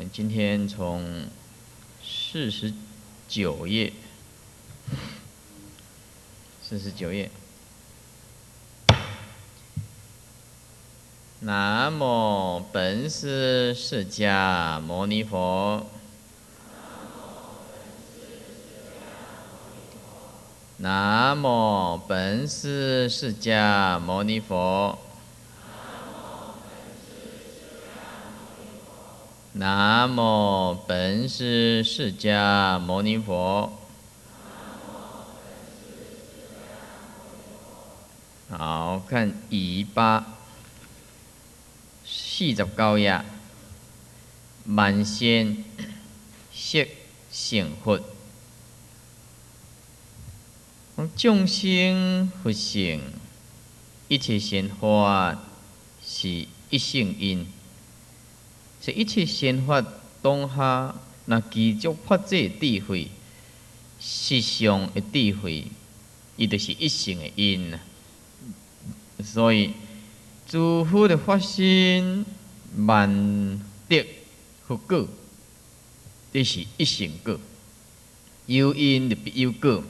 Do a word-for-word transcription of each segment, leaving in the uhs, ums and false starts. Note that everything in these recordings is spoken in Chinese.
们今天从四十九页，四十九页。南无本师释迦牟尼佛。南无本师释迦牟尼佛。南无本师释迦牟尼佛。好，看乙八四十九页，万仙识成佛。众生佛性，一切善法是一性因。是一切善法当下，那继续发展智慧，实相的智慧，伊就是一性的因。所以，诸佛的发心，万德佛果，这是一性果。有因就必有果。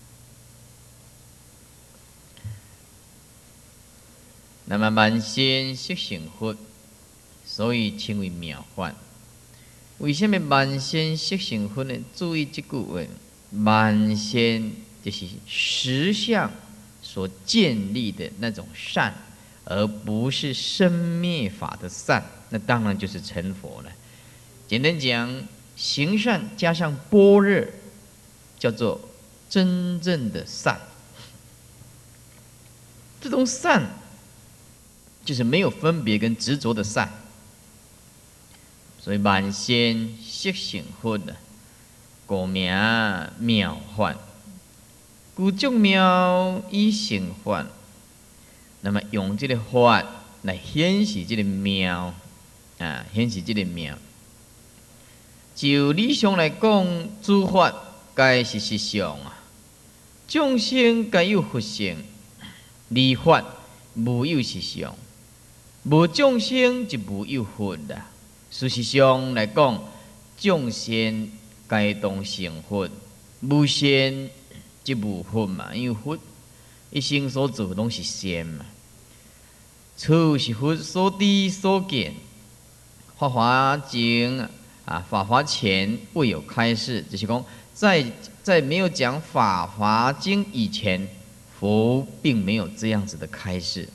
那么万仙识成佛，所以称为妙法。为什么万仙识成佛呢？注意这句话，万仙就是实相所建立的那种善，而不是生灭法的善。那当然就是成佛了。简单讲，行善加上般若，叫做真正的善。这种善，就是没有分别跟执着的善。所以万仙识成佛啊，故名妙法。故众妙以成法，那么用这个法来显示这个妙啊，显示这个妙。就理想来讲，诸法该是实相啊，众生该有佛性，离法无有实相。无众生就无有佛啦。事实上来讲，众生该当成佛，无善就无佛嘛。因为佛一生所做拢是善嘛。处是佛所知所见，法华经啊，法华前未有开示，就是讲在在没有讲法华经以前，佛并没有这样子的开示。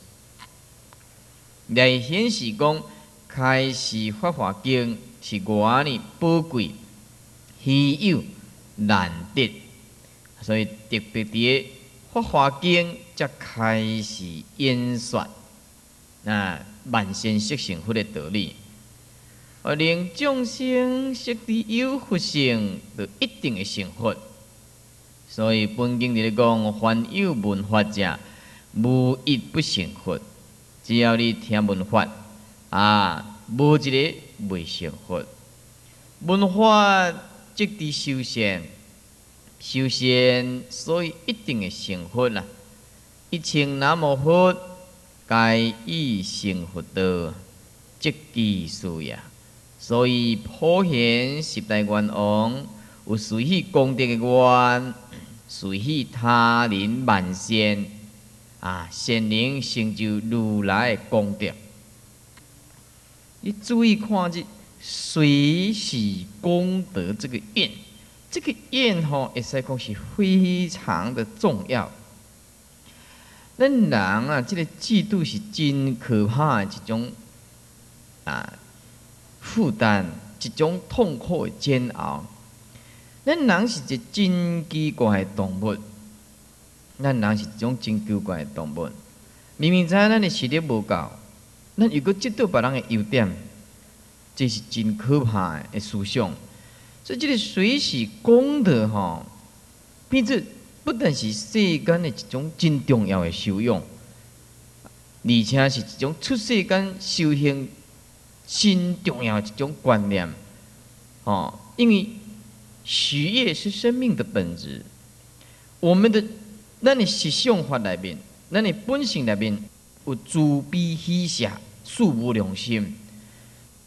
来显示讲，开示法华经是偌呢宝贵、稀有、难得，所以特别伫法华经才开始演说那万仙识成佛的道理，而令众生识得有佛性，就一定会成佛。所以本经里讲，凡有闻法者，无一不成佛。只要你听闻法啊，无一个未成佛。闻法即伫修仙，修仙所以一定会成佛啦。一称南无佛，该以成佛道，即其事也。所以普贤十大愿王，有随喜功德的愿，随喜他人万仙。啊，善能成就如来的功德。你注意看这随喜功德这个愿，这个愿吼，会使讲是非常的重要。咱人啊，这个嫉妒是真可怕的一种啊负担，一种痛苦的煎熬。咱人是一真奇怪的动物。咱人是一种真奇怪的动物，明明知影咱的实力无够，咱又搁嫉妒别人的优点，这是真可怕的思想。所以，这个随喜功德吼，变作不但是世间的一种真重要的修养，而且是一种出世间修行真重要的一种观念。哦，因为喜悦是生命的本质，我们的。咱的实相法内面，咱的本性内面有慈悲喜舍、恕无量心，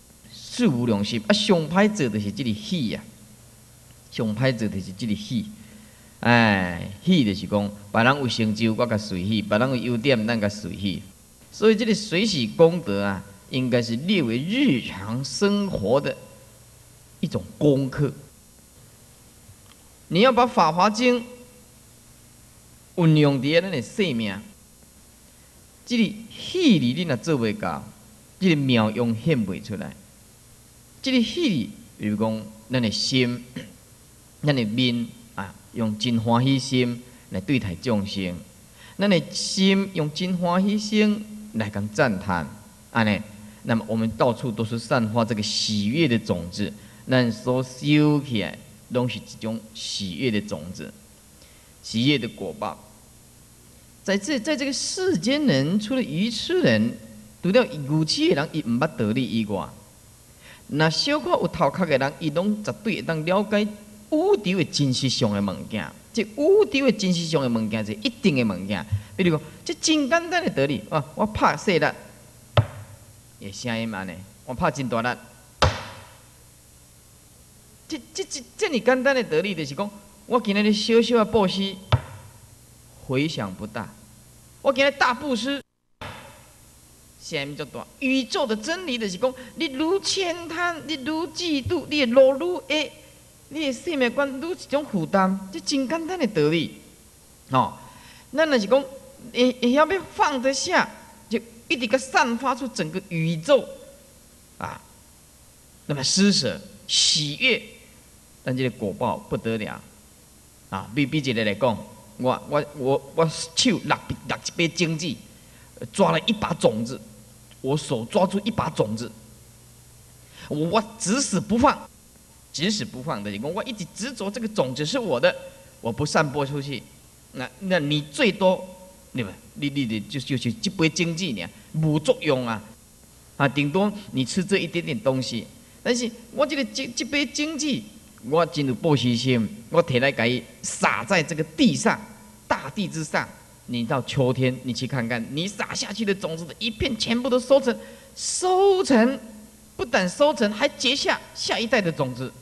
四无量心啊，上歹做就是这个喜呀、啊，上歹做就是这个喜。哎，喜就是讲，别人有成就，我甲随喜；别人有优点，咱甲随喜。所以这个随喜功德啊，应该是列为日常生活的一种功课。你要把《法华经》运用伫咱的生命，这个喜力你若做袂到，这个妙用显袂出来。这个喜力，比如讲，咱的心，咱的面。用真欢喜心来对待众生，咱的心用真欢喜心来讲赞叹，安尼，那么我们到处都是散发这个喜悦的种子，咱所修起来拢是一种喜悦的种子，喜悦的果报。在这在这个世间人，除了愚痴人，除了愚痴的人，伊毋捌道理以外，那小可有头壳的人，伊拢绝对会当了解。宇宙的真实上的物件，即宇宙的真实上的物件是一定的物件。比如讲，即真简单的道理，啊，我拍细力，也声音安尼，我拍真大力，即即即这么简单的道理，就是讲，我今日小小的布施，回响不大；我今日大布施，声音就大。宇宙的真理就是讲，你愈悭贪，你愈嫉妒，你的路愈矮。你的生命观愈一种负担，这真简单的道理，哦。咱若是讲，会会晓要放得下，就一直个散发出整个宇宙，啊，那么施舍、喜悦，但这个果报不得了，啊，比比一个来讲，我我我我手拿拿一杯经济，抓了一把种子，我手抓住一把种子，我我只死不放。只死不放的，我一直执着这个种子是我的，我不散播出去，那那你最多，对吧？你你你就就是这杯经济呢，无作用啊，啊，顶多你吃这一点点东西，但是我这个这这杯经济，我进入布施心，我摕来给撒在这个地上，大地之上。你到秋天，你去看看，你撒下去的种子的一片，全部都收成，收成不但收成，还结下下一代的种子。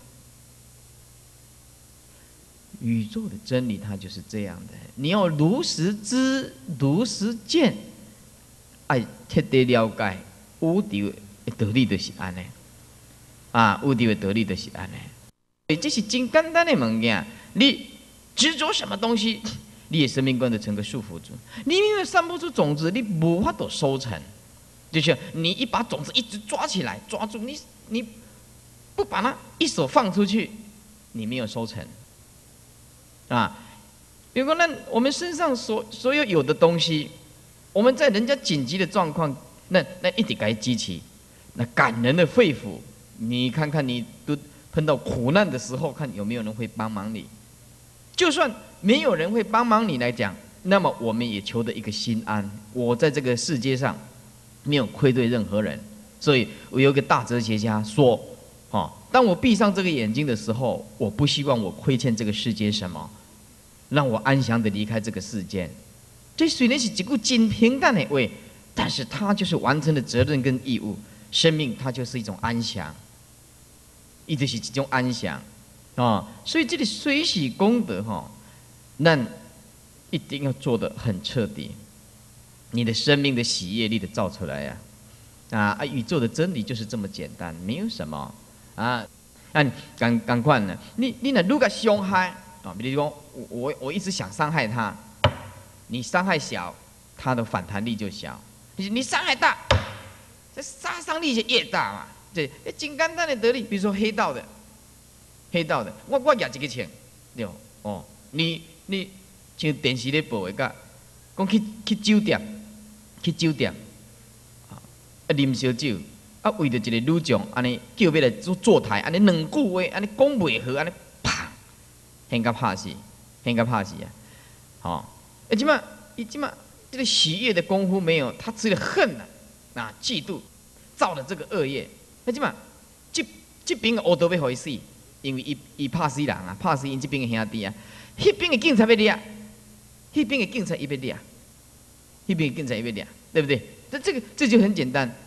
宇宙的真理，它就是这样的。你要如实知、如实见，爱彻底了解宇宙的道理，就是安尼。啊，宇宙的道理就是安尼。所以这是真简单的物件。你执着什么东西，你的生命观就成个束缚住。你因为散不出种子，你无法度收成。就是你一把种子一直抓起来，抓住你，你不把它一手放出去，你没有收成。啊，比如说，那我们身上所所有有的东西，我们在人家紧急的状况，那那一直给它激起，那感人的肺腑，你看看你都碰到苦难的时候，看有没有人会帮忙你。就算没有人会帮忙你来讲，那么我们也求得一个心安。我在这个世界上没有愧对任何人，所以我有个大哲学家说，哦，当我闭上这个眼睛的时候，我不希望我亏欠这个世界什么。让我安详的离开这个世间，这虽然是一句真平淡的话，但是它就是完成了责任跟义务。生命它就是一种安详，伊就是一种安详啊、哦。所以这里随喜功德哈、哦，那一定要做得很彻底，你的生命的喜悦力的造出来呀、啊，啊啊！宇宙的真理就是这么简单，没有什么啊。啊，赶赶快呢，你你那如果伤害。啊，比如说我我我一直想伤害他，你伤害小，他的反弹力就小；你你伤害大，这杀伤力就越大嘛。这真简单的道理，比如说黑道的，黑道的，我我也一个钱，对哦，你你像电视咧报的个，讲去去酒店，去酒店，啊，啉烧酒，啊为着一个女将，安尼叫要来做坐台，安尼两句话，安尼讲袂好，安尼。很个怕死，很个怕死啊！好、哦，哎，即嘛，伊即嘛，这个喜悦的功夫没有，他只有恨呐、啊，啊，嫉妒，造了这个恶业。那即嘛，这这边的恶道要回死，因为伊伊怕死人啊，怕死因这边的兄弟啊，迄边的警察要抓，迄边的警察伊要抓，迄边的警察伊要抓，对不对？这这个这就很简单啊！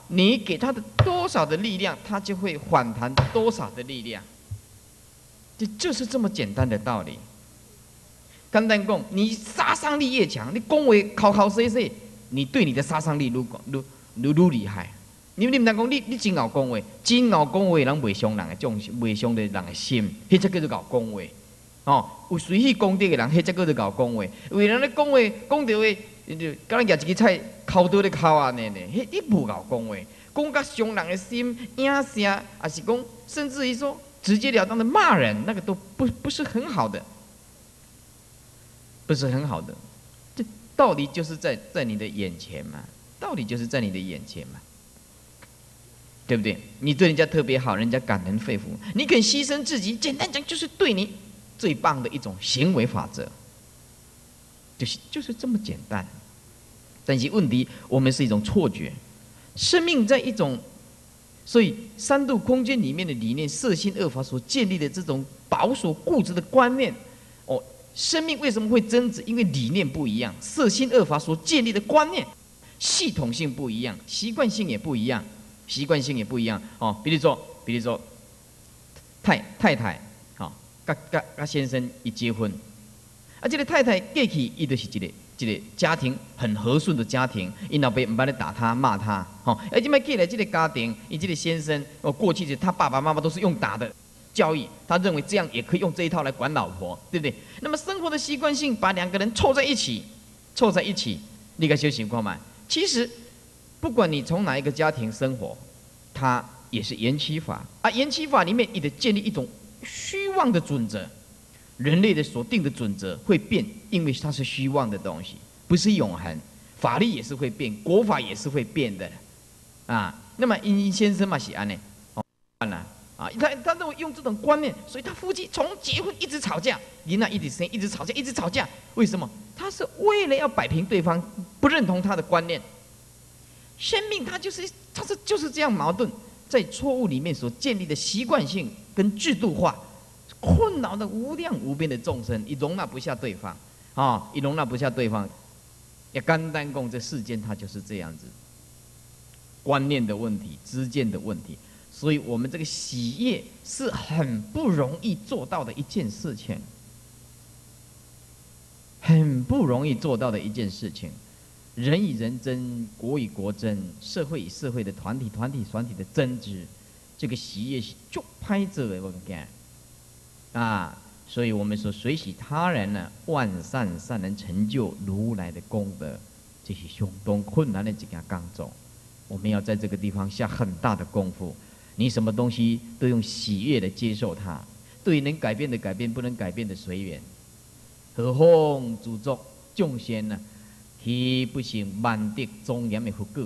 你给他的多少的力量，他就会反弹多少的力量。这就是这么简单的道理。简单讲，你杀伤力越强，你讲话口口声声，你对你的杀伤力愈愈愈愈厉害。你你唔通讲你你真敖讲话，真敖讲话的人袂伤人的种，袂伤的人的心，迄才叫做敖讲话。哦，有随喜功德的人，迄才叫做敖讲话。为人咧讲话讲到话，就敢若夹一支菜敲倒咧敲安尼呢，迄你无敖讲话，讲甲伤人的心，影声，还是讲甚至于说直截了当的骂人，那个都不不是很好的，不是很好的。这道理就是在在你的眼前嘛，道理就是在你的眼前嘛。对不对？你对人家特别好，人家感人肺腑，你肯牺牲自己，简单讲就是对你最棒的一种行为法则，就是就是这么简单。但是问题，我们是一种错觉，生命在一种，所以三度空间里面的理念，色心二法所建立的这种保守固执的观念，哦，生命为什么会争执？因为理念不一样，色心二法所建立的观念系统性不一样，习惯性也不一样。习惯性也不一样哦，比如说，比如说，太太太，哦，甲甲甲先生一结婚，啊，这个太太过去伊就是一个一个家庭很和顺的家庭，因老爸唔捌咧打他骂他，哦，而且卖过来这个家庭，伊这个先生，哦，过去是他爸爸妈妈都是用打的教育，他认为这样也可以用这一套来管老婆，对不对？那么生活的习惯性把两个人凑在一起，凑在一起，你个小情况嘛，其实。不管你从哪一个家庭生活，它也是缘起法啊。缘起法里面也得建立一种虚妄的准则，人类的所定的准则会变，因为它是虚妄的东西，不是永恒。法律也是会变，国法也是会变的啊。那么殷先生嘛是安呢，哦，啊，他他认为用这种观念，所以他夫妻从结婚一直吵架，你那一直生一直吵架，一直吵架，为什么？他是为了要摆平对方不认同他的观念。生命它就是，它是就是这样矛盾，在错误里面所建立的习惯性跟制度化，困扰的无量无边的众生，也容纳不下对方，啊、哦，也容纳不下对方。也简单讲，这世间它就是这样子，观念的问题，知见的问题，所以我们这个喜悦是很不容易做到的一件事情，很不容易做到的一件事情。人与人争，国与国争，社会与社会的团体、团体、团体的争执，这个喜悦是就拍着的物件啊！所以我们说随喜他人呢，万善善能成就如来的功德，这是相当困难的一件工作。我们要在这个地方下很大的功夫。你什么东西都用喜悦的接受它，对能改变的改变，不能改变的随缘。何况主作众仙呢？其不行万德庄严的佛果，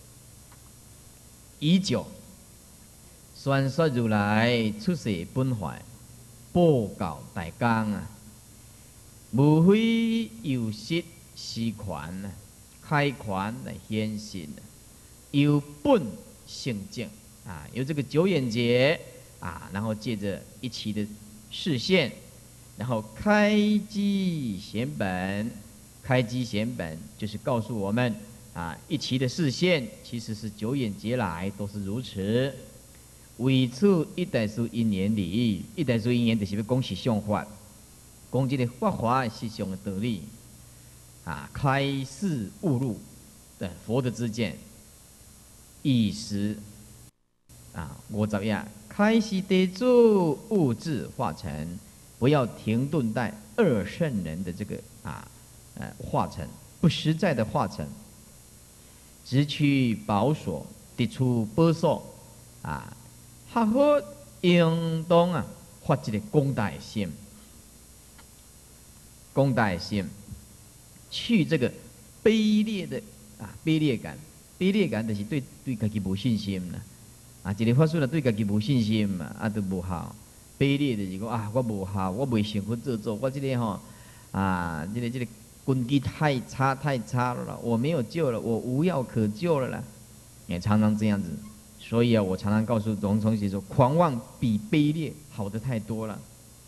以久宣说如来出世本怀，报告大纲啊，无非有失施权啊，开权来显现啊，有本性净啊，有这个九眼节啊，然后借着一期的示现，然后开机显本。开机显本就是告诉我们啊，一期的视线其实是九眼劫来都是如此。为此一代数因缘理，一代数因缘就是要讲实相法，讲这个法华实相的道理啊，开示悟入的佛的之见，一时啊，我怎样开示得住物质化成，不要停顿在二圣人的这个啊。呃，化成不实在的化成，直取宝所，得出宝所啊！好好应当啊，发一个广大的心，广大的心，去这个卑劣的啊卑劣感，卑劣感就是对对自己无信心啦。啊，一个法师啦，对自己无信心嘛，啊都无效。卑劣就是讲啊，我无效，我未成佛做做，我这个吼啊，这个这个。根基太差太差了，我没有救了，我无药可救了啦，也常常这样子。所以啊，我常常告诉龙崇喜说，狂妄比卑劣好的太多了。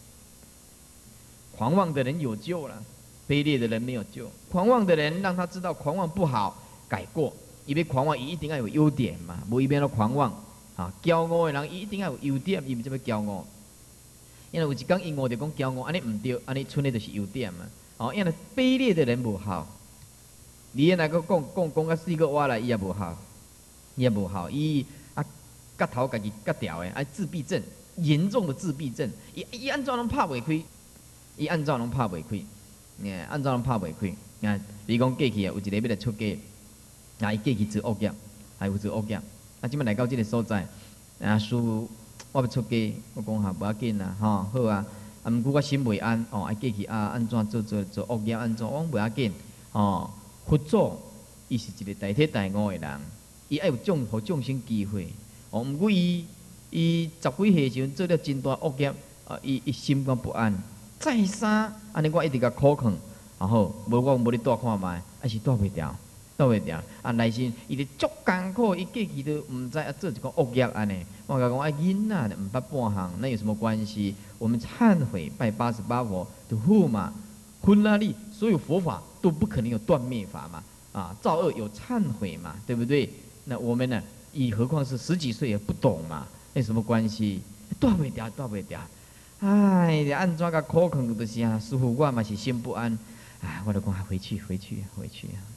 狂妄的人有救了，卑劣的人没有救。狂妄的人让他知道狂妄不好，改过， 伊要狂妄，伊一定要有优点嘛，无伊变到狂妄啊！骄傲的人，伊一定要有优点，伊毋才要骄傲。因为有一讲因我就讲骄傲，安尼毋对，安尼剩的就是优点嘛。哦，因为卑劣的人无好，你那个讲讲讲到四个话来，伊也无好，伊也无好，伊啊割头家己割掉的，啊自闭症，严重的自闭症，伊伊安怎拢拍袂开，伊安怎拢拍袂开，哎，安怎拢拍袂开，啊，比如讲过去啊，有一个要来出家。啊！伊过去做恶业，还有做恶业。啊，即摆来到即个所在，啊，师父，我要出家，我讲哈，无要紧啦，吼，好啊。啊，毋过我心袂安，哦，啊，过去啊，安怎做做做恶业安怎？我讲无要紧，哦，佛祖伊是一个大体大悟的人，伊爱有众互众生机会。哦，毋过伊伊十几岁时阵做了真大恶业，啊，伊伊心肝不安。再三安尼，我一直甲苦劝，啊好，无我无咧带看觅，还是带袂掉。倒袂掉啊！内心伊咧足艰苦，伊过去都毋知啊做一个恶业安尼。我甲讲啊，囡仔毋捌半项，那有什么关系？我们忏悔，拜八十八佛就好嘛。昏拉力，所有佛法都不可能有断灭法嘛。啊，造恶有忏悔嘛，对不对？那我们呢？以何况是十几岁也不懂嘛，那有什么关系？断袂掉，断袂掉。哎，安怎甲苦劝就是啊，师父我嘛是心不安。哎，我就讲回去，回去，回去啊。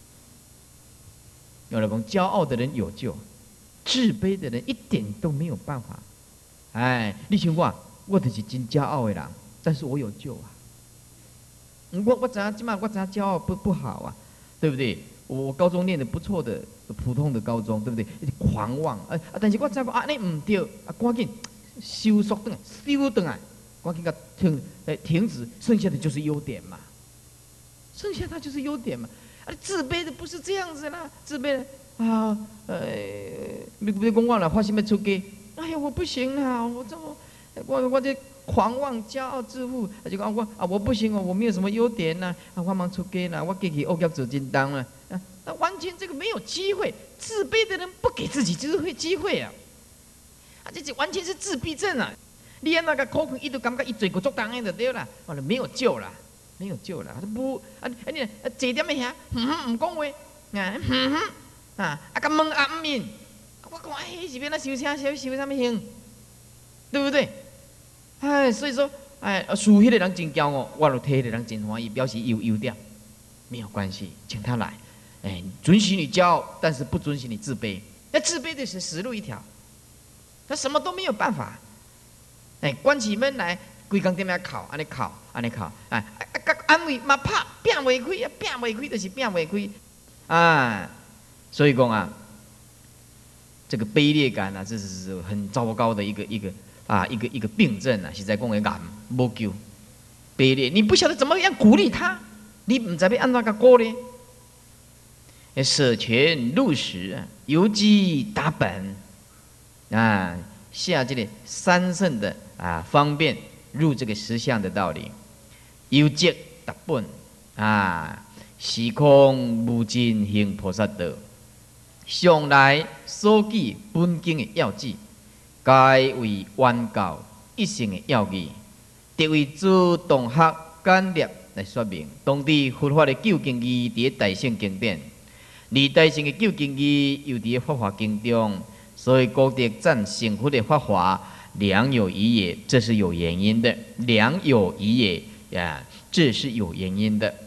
有人讲，骄傲的人有救，自卑的人一点都没有办法。哎，你想我，我就是真骄傲的人，但是我有救啊。我我知影，起码我知影骄傲不不好啊，对不对？我高中念的不错的，普通的高中，对不对？狂妄，啊啊！但是我知讲啊，你唔对，啊，赶紧收缩顿，收顿啊，赶紧甲停，哎，停止，剩下的就是优点嘛，剩下它就是优点嘛。啊，自卑的不是这样子啦，自卑的啊，呃，你不是讲我了，发心要出家，哎呀，我不行啦，我这么，我我这狂妄、骄傲、自负，就讲我啊，我不行哦，我没有什么优点呐，啊，我忙出家啦，我过去恶业做真重啦，啊，那完全这个没有机会，自卑的人不给自己机会机会啊，啊，这这完全是自闭症啊，你那个口孔一都感觉一嘴过做当然的对啦，完了没有救了。没有救了，他不啊啊你啊坐点咩遐，哼哼唔讲话，啊哼哼啊啊甲问啊唔面，我讲哎是变那修啥修修啥物行，对不对？哎，所以说哎，输迄个人真骄傲，我就替迄个人真欢喜，表示有优点，没有关系，请他来，哎，准许你骄傲，但是不准许你自卑，那自卑的是死路一条，他什么都没有办法，哎，关起门来。规工踮遐哭，安尼哭，安尼哭，哎，啊，甲安慰嘛拍，拼袂开，啊，拼袂开就是拼袂开，啊，所以讲啊，这个卑劣感啊，这是很糟糕的一个一个啊一个一个病症啊，实在讲的癌无救，卑劣，你不晓得怎么样鼓励他，你唔知要安怎甲鼓励，舍权入实，由基达本，啊，下这个三圣的啊方便。入这个实相的道理，由即达本啊，时空无尽行菩萨道，上来所记本经的要旨，该为原教一生的要义，特为主动学简略来说明。当地佛法的究竟义伫大乘经典，而大乘的究竟义又伫法华经中，所以高德赞成佛的法华。良有疑也，这是有原因的。良有疑也呀，这是有原因的。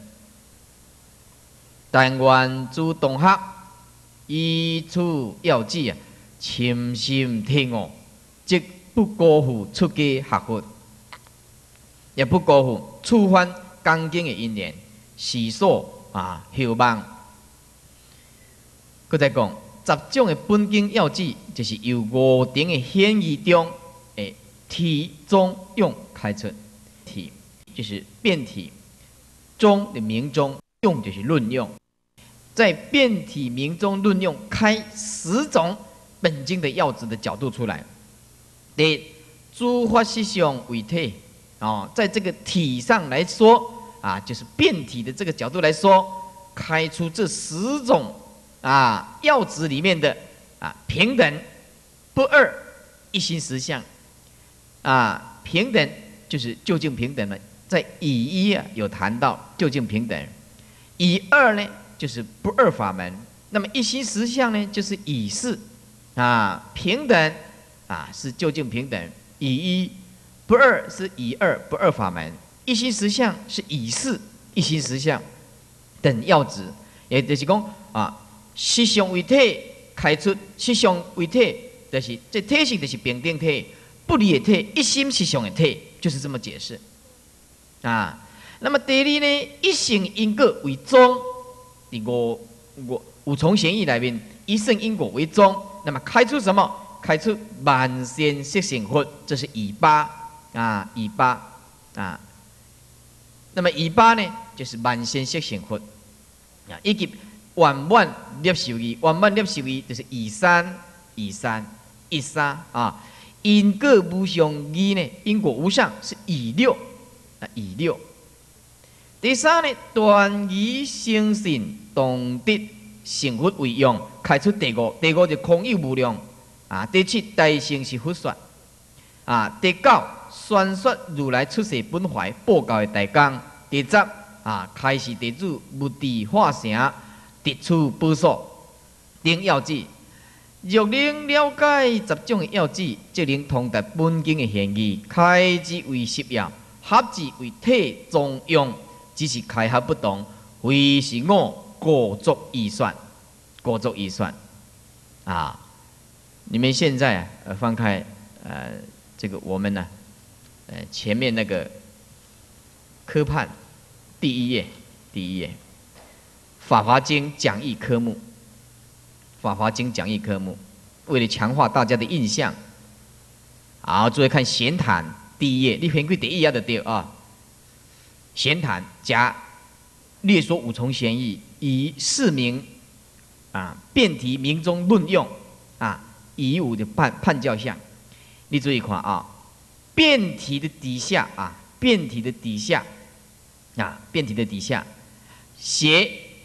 但愿诸同学依此要旨啊，潜心听哦，即不辜负出家学佛，也不辜负触犯刚经的因缘，是所啊希望。佮再讲，十种的本经要旨，就是由五顶的显义中。诶，体中用开出，体就是辩体，中的明中用就是论用，在辩体明中论用开十种本经的要旨的角度出来。第一，诸法实相为体哦，在这个体上来说啊，就是辩体的这个角度来说，开出这十种啊要旨里面的啊平等、不二、一心实相。啊，平等就是究竟平等了，在以一啊有谈到究竟平等，以二呢就是不二法门那么一心实相呢，就是以是啊，平等啊，是究竟平等，以一不二是以二不二法门，一心实相是以是一心实相等要旨，也就是讲啊，实相为体开出，实相为体，就是这体性就是平等体，不离的体，一心实相的体，就是这么解释啊。那么第二呢，一性因果为宗，第五五五重贤义里面，一性因果为宗，那么开出什么？开出万善色性佛，这是以八啊，以八啊。那么以八呢，就是万善色性佛啊，以及圆满业受义，圆满业受义就是以三，以三，以三啊。因果无上义呢，因果无上是以六啊，以六。第三呢，断疑生信，动得成佛为用，开出第五，第五就空有无量啊。第七，大乘是佛说啊。第九，宣说如来出世本怀报告的大纲。第十啊，开示地主目的化成，直处宝所，等要旨。若能了解十种的要旨，即能通达本经的玄义，开之为十要，合之为体中用。只是开合不同，非是我各作预算，各作预算啊！你们现在啊，呃，翻开呃这个我们呢、啊，呃前面那个科判第一页，第一页《法华经》讲义科目，《法华经》讲义科目，为了强化大家的印象，好，注意看闲谈第一页，你偏贵第一页的对啊。闲谈加略说五重贤义，以四名啊辩题名中论用啊，以五的判判教项。你注意看啊，辩题的底下啊，辩题的底下啊，辩题的底下写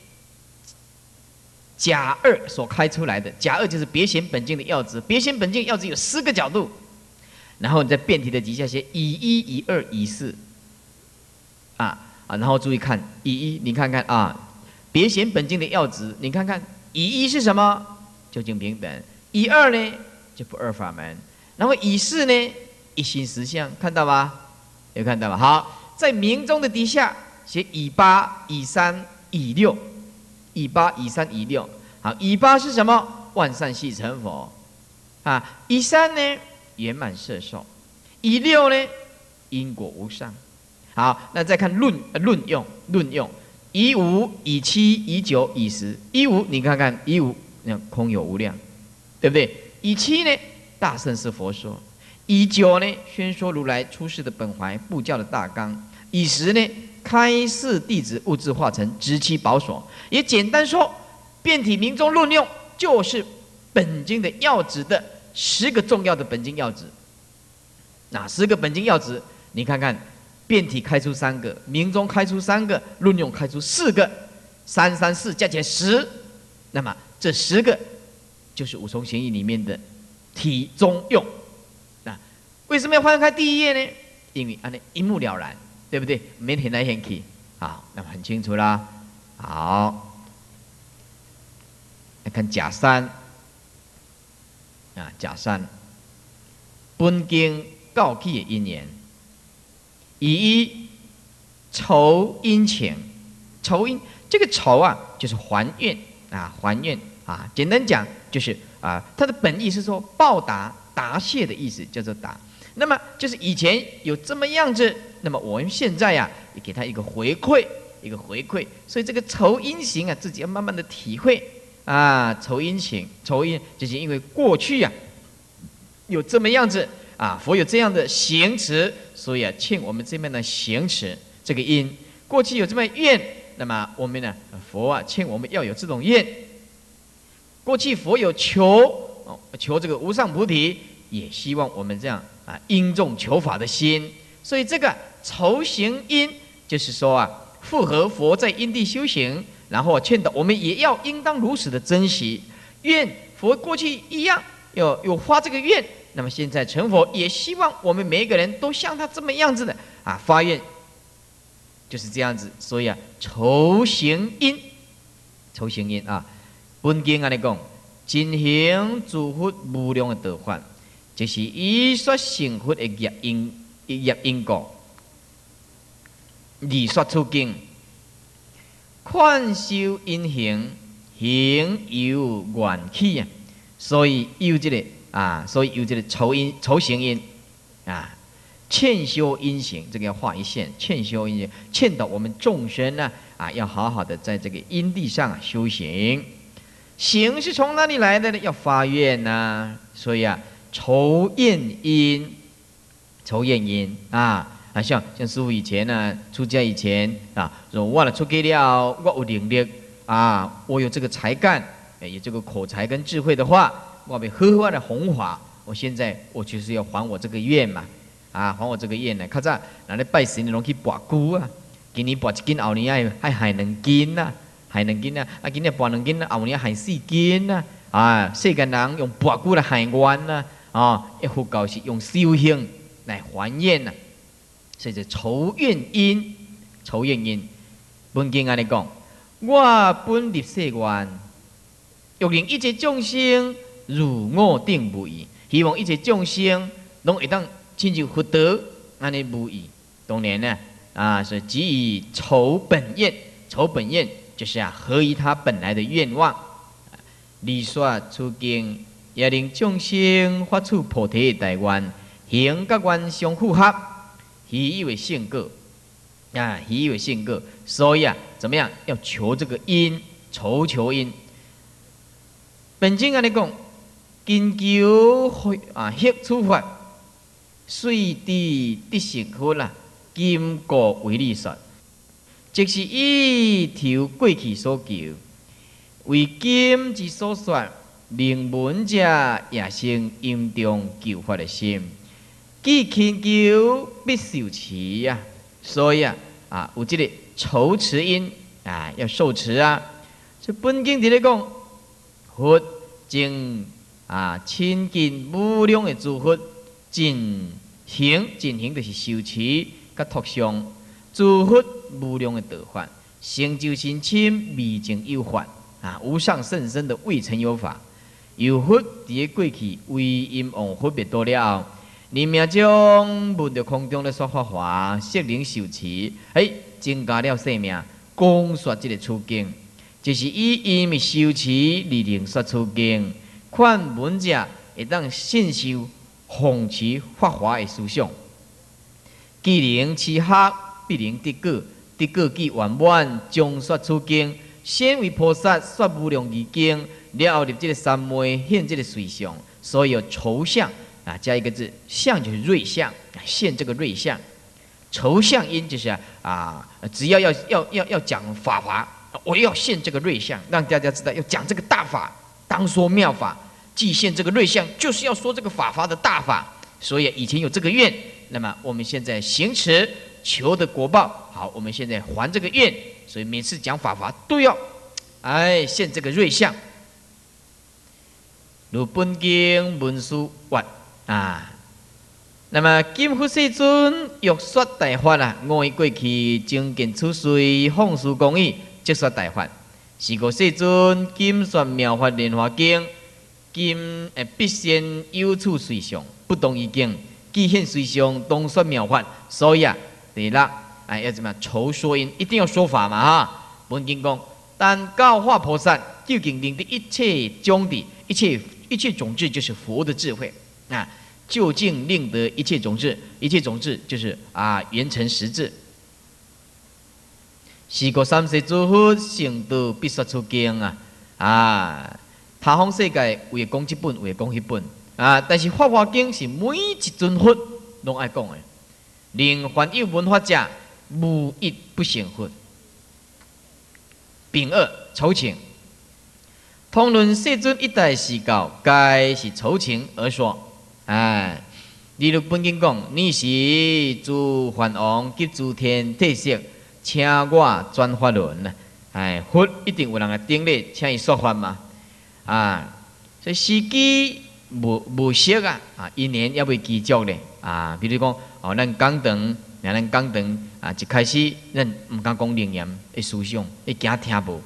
甲二所开出来的，甲二就是别显本经的要旨，别显本经要旨有四个角度，然后你在辩题的底下写以一、以二、以四。啊啊，然后注意看以一，你看看啊，别显本经的要旨，你看看以一是什么？究竟平等。以二呢，就不二法门。然后以四呢，一心实相，看到吗？有看到吗？好，在明中的底下写以八、以三、以六，以八、以三、以六。好，以八是什么？万善系成佛啊。以三呢，圆满摄受。以六呢，因果无上。好，那再看论论用论用，以五、以七、以九、以十。以五你看看，以五那空有无量，对不对？以七呢，大圣是佛说；以九呢，宣说如来出世的本怀布教的大纲；以十呢，开示弟子物质化成直七宝所。也简单说，辩体明中论用就是本经的要旨的十个重要的本经要旨。哪十个本经要旨？你看看。辩体开出三个，明中开出三个，论用开出四个，三三四加起来十，那么这十个就是五重贤义里面的体中用。那为什么要翻开第一页呢？因为啊，那一目了然，对不对？没填来填去，好，那么很清楚啦。好，来看甲三啊，甲三，本经告起的因缘。以一酬殷勤，酬殷这个酬啊，就是还愿啊，还愿啊。简单讲就是啊，它的本意是说报答、答谢的意思，叫做答。那么就是以前有这么样子，那么我们现在呀、啊，也给他一个回馈，一个回馈。所以这个酬殷行啊，自己要慢慢的体会啊。酬殷勤，酬殷就是因为过去呀、啊，有这么样子。啊，佛有这样的行持，所以啊，欠我们这边的行持这个因。过去有这么愿，那么我们呢，佛啊，欠我们要有这种愿。过去佛有求，哦，求这个无上菩提，也希望我们这样啊，因重求法的心。所以这个酬行因，就是说啊，符合佛在因地修行，然后劝导我们也要应当如此的珍惜愿。佛过去一样有有发这个愿。那么现在成佛也希望我们每一个人都像他这么样子的啊发愿，就是这样子。所以啊，酬行因，酬行因啊， 本经安尼讲，进行诸佛无量的道法，即是以说成佛的业因业因果。二说出经，款受因行，行由缘起啊，所以有这个啊，所以有这个酬因酬行因啊。欠修因行，这个要画一线。欠修因行，欠导我们众生呢啊，要好好的在这个因地上、啊、修行。行是从哪里来的呢？要发愿呐、啊。所以啊，酬愿因，酬愿因啊啊，像像师父以前呢，出家以前啊，说我了出家了，我有能力啊，我有这个才干，有这个口才跟智慧的话，我被呵呵的弘法。我现在我就是要还我这个愿嘛。啊，还我这个愿呢！较早那咧拜神，拢去拔菇啊。今年拔一斤，后年爱爱害两斤呐，害两斤呐。啊，今年拔两斤，后年害四斤呐。啊，世间人用拔菇来害冤呐。啊，一佛教是用修行来还愿呐。所以就酬愿因，酬愿因。本经安尼讲，我本立誓愿，欲令一切众生如我等无异。希望一切众生拢会当。亲像福德安尼无异，当然呢啊，是基于酬本愿，酬本愿就是啊，合于他本来的愿望。二说出经，也令众生发出菩提的大愿，行甲愿相符合，以为圣果啊，以为圣果。所以啊，怎么样？要求这个因，酬求因。本经安尼讲，经求啊，协处法。随地得成佛啦，今果为利说，即是依条过去所求，为今之所说，令闻者也生因中求法的心，既勤求必受持啊。所以啊，啊有这个酬持因啊，要受持啊。这本经伫咧讲，佛正啊亲近无量的诸佛。进行进行就是修持，甲托相，诸佛无量的道法，成就心亲，未曾有法啊，无上甚深的未曾有法。有佛伫过去为因往佛别多了后，念命中闻到空中咧说法华，悉灵受持，哎，增加了生命，讲说这个出经，就是以因为修持而令说出经，看闻者会当信受。奉持法华的思想，既能持学，必能得果。得果既圆满，将说出经，先为菩萨说无量义经，了后入这个三昧，现这个水相，所以有酬相啊，加一个字，相就是瑞相，现这个瑞相。酬相因就是啊，只要要要要要讲法华，我要现这个瑞相，让大家知道要讲这个大法，当说妙法。既现这个瑞相，就是要说这个法华的大法，所以以前有这个愿，那么我们现在行持求的果报，好，我们现在还这个愿，所以每次讲法华都要，哎，现这个瑞相。如本经文书话啊，那么今佛世尊欲说大法啊，我以过去精进处随放肆公义，即说大法。是故世尊今说妙法莲华经。今诶必先有处随相，不动意境，既现随相，当说妙法。所以啊，第六，哎，要怎么样？酬说因，一定要说法嘛哈。本经讲，但教化菩萨，究竟令的一切种子，一切一切种子就是佛的智慧啊。究竟令得一切种子，一切种子就是啊圆成实质。是故三世诸佛成道必说出经啊啊。他方世界有会讲这本，有会讲迄本啊！但是《法华经》是每一尊佛拢爱讲的，令凡有闻法者无一不成佛。丙二酬请，通论世尊一代时教，该是酬请而说。哎，例如本经讲，你是诸梵王及诸天特色，请我转法轮呐。哎，佛一定有人来顶礼，请伊说法嘛。啊，所以时机无无适啊，啊，一年要未记足咧啊。比如讲，哦，咱讲堂，咱讲堂啊，一开始咱毋敢讲灵验的思想，会惊听无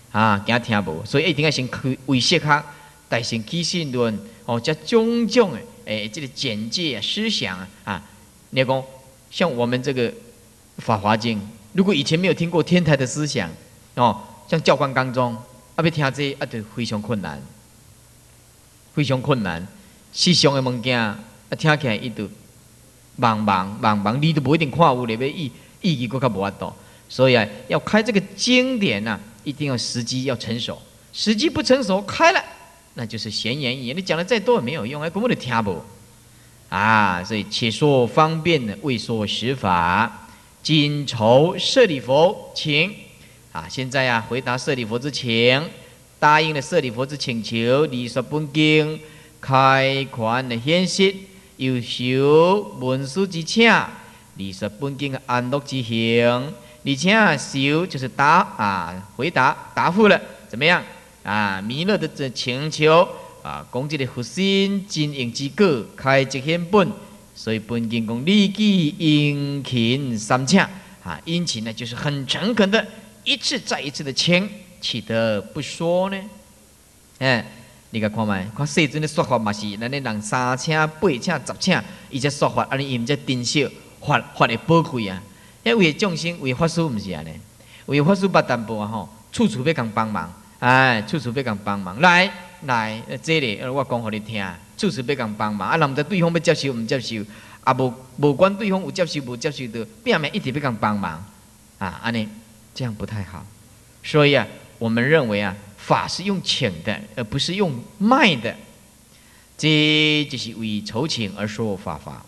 啊，惊听无，所以一定要先开为适合，大乘起信论哦，这种种诶诶，这个简介啊、思想啊，啊，你讲像我们这个《法华经》，如果以前没有听过天台的思想哦，像教官纲中，啊，要听这啊，就非常困难，非常困难。世上的物件啊，听起来伊就茫茫茫茫，你都不一定看有咧，要意意义搁较无法度。所以啊，要开这个经典呐、啊，一定要时机要成熟，时机不成熟，开了那就是闲言一言，你讲的再多也没有用，哎，根本就听不啊。所以且说方便的，未说实法。今酬舍利佛，请啊！现在啊，回答舍利佛之请，答应了舍利佛之请求，理说本经，开权的显示，又修文殊之请，理说本经的安乐之行。而且啊，修就是答啊，回答答复了，怎么样啊？弥勒的这请求啊，讲这个佛心经营之果，开即显本，所以本经讲立即殷勤三请啊，殷勤呢就是很诚恳的，一次再一次的请，岂得不说呢？哎，你看看卖，看世尊的说法嘛是，咱的人三请八请十请，伊这说法，安尼伊毋这珍惜法法的宝贵啊。因为众生为法师不是安尼，为法师不淡薄啊吼，处处要共帮忙，哎，处处要共帮忙，来来，这里我讲互你听，处处要共帮忙，啊，若毋知对方要接受毋接受，啊无无管对方有接受无接受的，变面一直要共帮忙，啊，安尼这样不太好。所以啊，我们认为啊，法是用请的，而不是用卖的，这就是为酬请而说法法。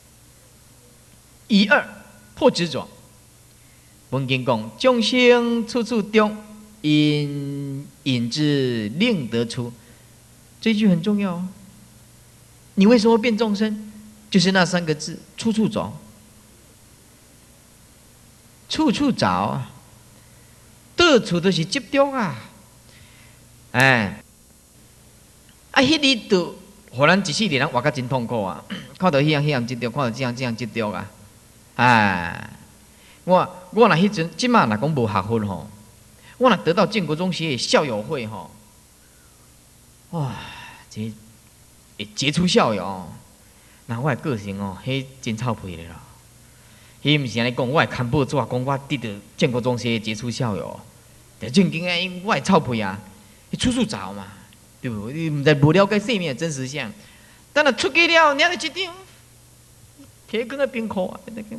一二。破执着，本经讲众生处处中，因引之令得出，这句很重要哦。你为什么变众生？就是那三个字：处处找，处处找啊，到处都是执着啊。哎，啊，迄里都，互咱一世的人活甲真痛苦啊！看到迄样迄样执着，看到这样这样执着啊！哎，我我若迄阵，即马若讲无学分吼，我若得到建国中学的校友会吼，哇，这会杰出校友，那我的个性哦，迄真臭屁咧啦。迄毋是安尼讲，我会看报纸讲我得到建国中学的杰出校友，就正经诶，我会臭屁啊，你处处找嘛，对不？你毋知无了解生命的真实相，等若出去了，领了一张。铁根个冰块啊，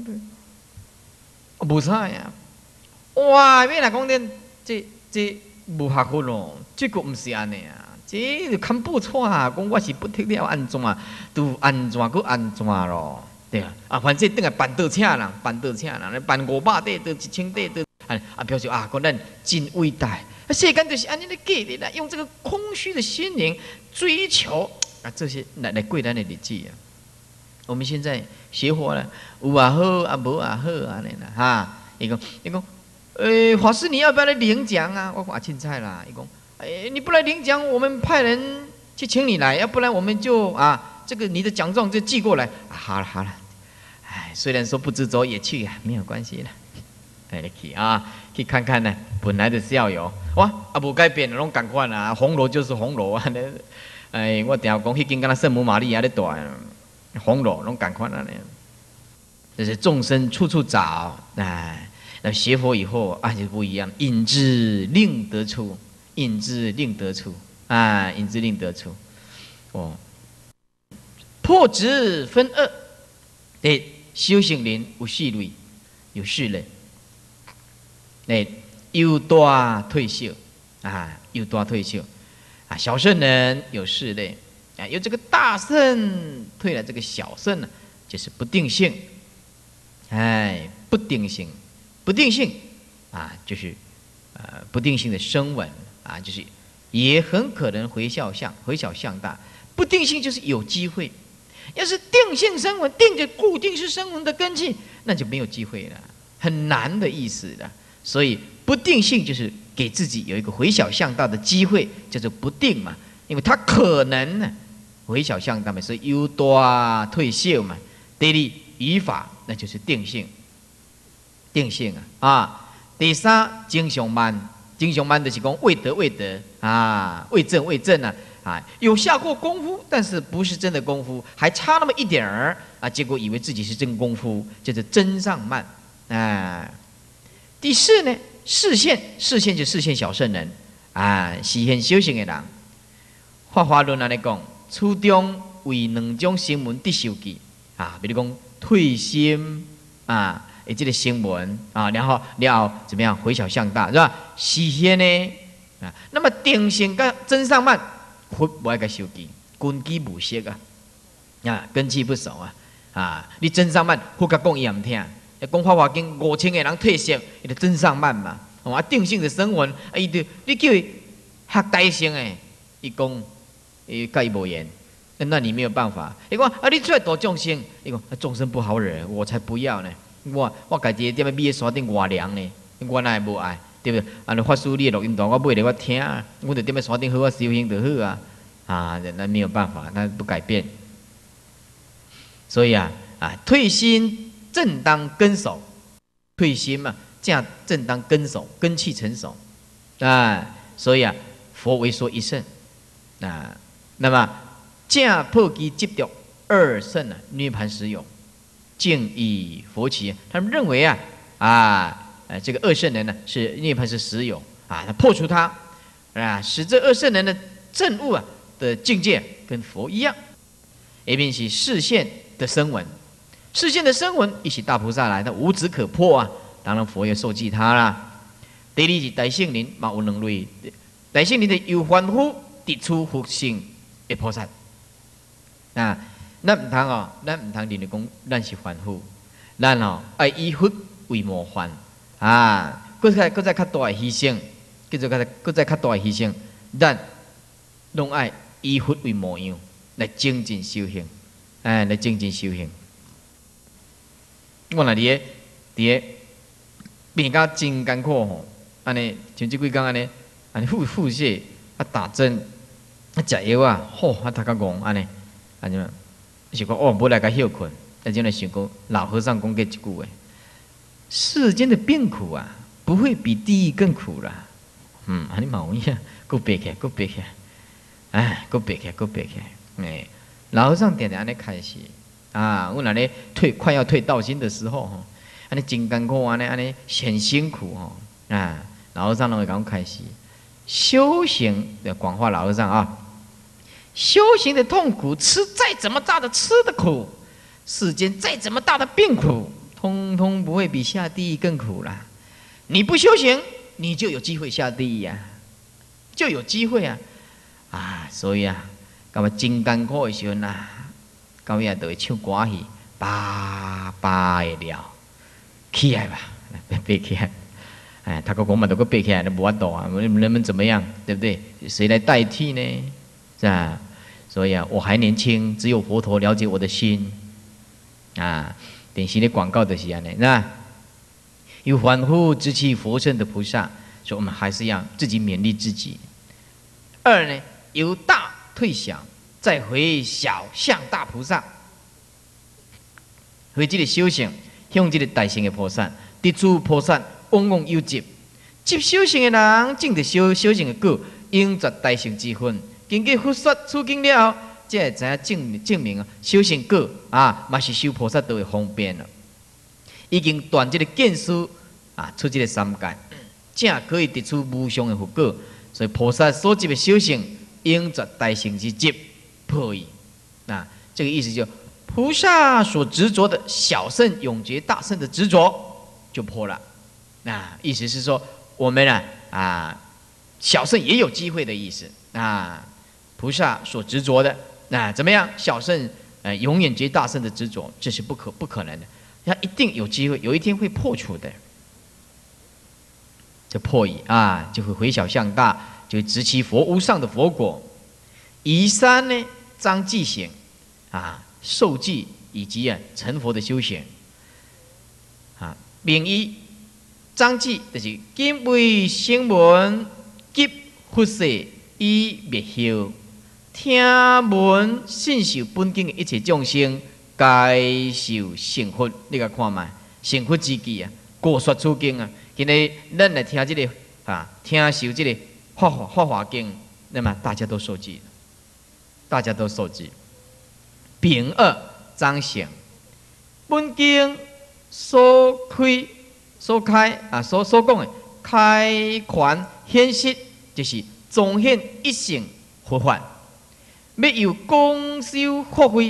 无啥呀！哇，要若讲恁这这无学分咯，这个毋是安尼啊，这就看报纸啊，讲我是不得了安怎，都安怎搁安怎咯，对啊，啊，反正等下办倒车人，办倒车人，办五百块，倒一千块，倒啊啊，表示啊，讲咱真伟大。世间就是安尼的给的啦，用这个空虚的心灵追求啊，这些来来过咱的日子啊。我们现在学佛了，有也好，啊无也好，安尼啦，哈。伊讲，伊讲，诶，法师你要不要来领奖啊？我讲啊，凊彩啦。伊讲，诶，你不来领奖，我们派人去请你来，要不然我们就啊，这个你的奖状就寄过来。啊、好了好了，哎，虽然说不知走也去啊，没有关系啦。哎，你去啊，去看看呢，本来的校友，哇，啊无改变，拢共款啊，红楼就是红楼啊。哎，我定下讲，迄间敢若圣母玛利亚咧大。红楼拢共款安尼，这是众生处处找，哎，那学佛以后啊就不一样，引之令得出，引之令得出，啊，引之令得出，哦，破执分二，对，修行人有四类，有四类，哎，优大退休，啊，优大退休，啊，小圣人有四类。啊，由这个大圣退了这个小圣呢，就是不定性，哎，不定性，不定性啊，就是呃不定性的声闻啊，就是也很可能回小向回小向大，不定性就是有机会，要是定性声闻定着固定是声闻的根器，那就没有机会了，很难的意思了。所以不定性就是给自己有一个回小向大的机会，叫做不定嘛，因为它可能呢。回小向大嘛，所以优大退休嘛。第二语法，那就是定性，定性啊啊。第三经常慢， 经常慢就是讲未得未得啊，未正未正啊，啊，有下过功夫，但是不是真的功夫，还差那么一点儿啊，结果以为自己是真功夫，叫做真上慢啊。第四呢，示现，示现就示现小圣人啊，示现修行的人。法华论安尼讲，初中为两种声闻得受记啊，比如讲退心啊。诶，这个新闻啊，然后了后怎么样回小向大是吧？示现呢啊，那么定性跟真上慢，佛不爱个受记，根基不熟啊，啊根基不熟啊啊！你真上慢，佛甲讲伊也唔听，讲法华经五千个人退色，伊就真上慢嘛。啊，定性的声闻，啊，伊就你叫伊学大乘诶，伊讲伊甲伊无缘，那你没有办法。伊讲啊，你出来度众生，伊讲众生不好惹，我才不要呢。我我家己踮咧米山顶外凉呢，我哪会无爱，对不对？啊，你法师你录音档我买来我听，我就踮咧山顶好我修行就好啊，啊，那没有办法，那不改变。所以啊啊，退心正当根守，退心嘛，这样正当根守，根气成熟啊。所以啊，佛为说一圣啊，那么正破基执着二圣啊，涅盘实有。敬以佛起，他们认为啊啊，呃，这个二圣人呢是涅槃是实有啊，他破除它啊，使这二圣人的证悟啊的境界跟佛一样，一并是示现的声闻，示现的声闻一起大菩萨来，他无执可破啊，当然佛也受记他啦。第二是大圣人嘛有两类，大圣人的有凡夫直出佛性的菩萨啊。咱唔通哦，咱唔通认为讲咱是凡夫，咱哦爱以佛为模范啊，搁再搁再较大的牺牲，叫做搁搁再较大的牺牲，咱拢爱以佛为模样来精进修行，哎，来精进修行。我那伫个伫个变甲真艰苦吼，安尼像即几工安尼，安尼腹腹泻啊打针啊食药啊，吼啊头壳戆安尼，安尼。想讲哦，无来个休困，但就来想讲老和尚讲过一句话：世间的病苦啊，不会比地狱更苦啦。嗯，安尼嘛有影，搁背起来，搁背起来，哎，搁背起来，搁背起来。哎，老和尚点点安尼开始啊，我那里退快要退道心的时候吼，安尼真艰苦，安尼安尼很辛苦吼啊。老和尚拢会讲开始修行的广化老和尚啊。修行的痛苦，吃再怎么大的吃的苦，世间再怎么大的病苦，通通不会比下地狱更苦啦。你不修行，你就有机会下地狱呀、啊，就有机会啊！啊，所以啊，咁啊真艰苦的时阵啊，到尾啊就会唱歌戏，叭叭的了，起来吧，背起来。哎，他个讲嘛，都个背起来，都无法度啊，人们怎么样，对不对？谁来代替呢？是吧？所以啊，我还年轻，只有佛陀了解我的心啊。典型的广告就是安尼，那有反复执起佛圣的菩萨，所以我们还是要自己勉励自己。二呢，由大退小，再回小向大菩萨，回这个修行，向这个大乘的菩萨，得诸菩萨往往有集，集修行的人，证得修修行的果，应作大乘之分。经过佛说处境了后，才会知影证证明啊，修行果啊，嘛是修菩萨道的方便了。已经断这个见思啊，出这个三界，正可以得出无上的佛果。所以菩萨所集的修行，应作大乘之集破矣。啊，这个意思就菩萨所执着的小圣、永劫、大圣的执着就破了。啊，意思是说我们啊啊，小圣也有机会的意思啊。菩萨所执着的，那怎么样？小圣呃，永远觉大圣的执着，这是不可不可能的。他一定有机会，有一天会破除的。这破矣啊，就会回小向大，就会执其佛无上的佛果。以三呢，彰记行啊，受记以及啊成佛的修行啊。名一彰记就是今为声闻及佛世以灭后。听闻信受本经的一切众生，该受成佛。你甲看卖，成佛之机啊，过说出经啊。今日咱来听这个啊，听受这个法华法华经，那么大家都受记，大家都受记。丙二彰显本经所开所开啊，所所讲的开权显实，就是彰显一性佛法，要有广修发挥，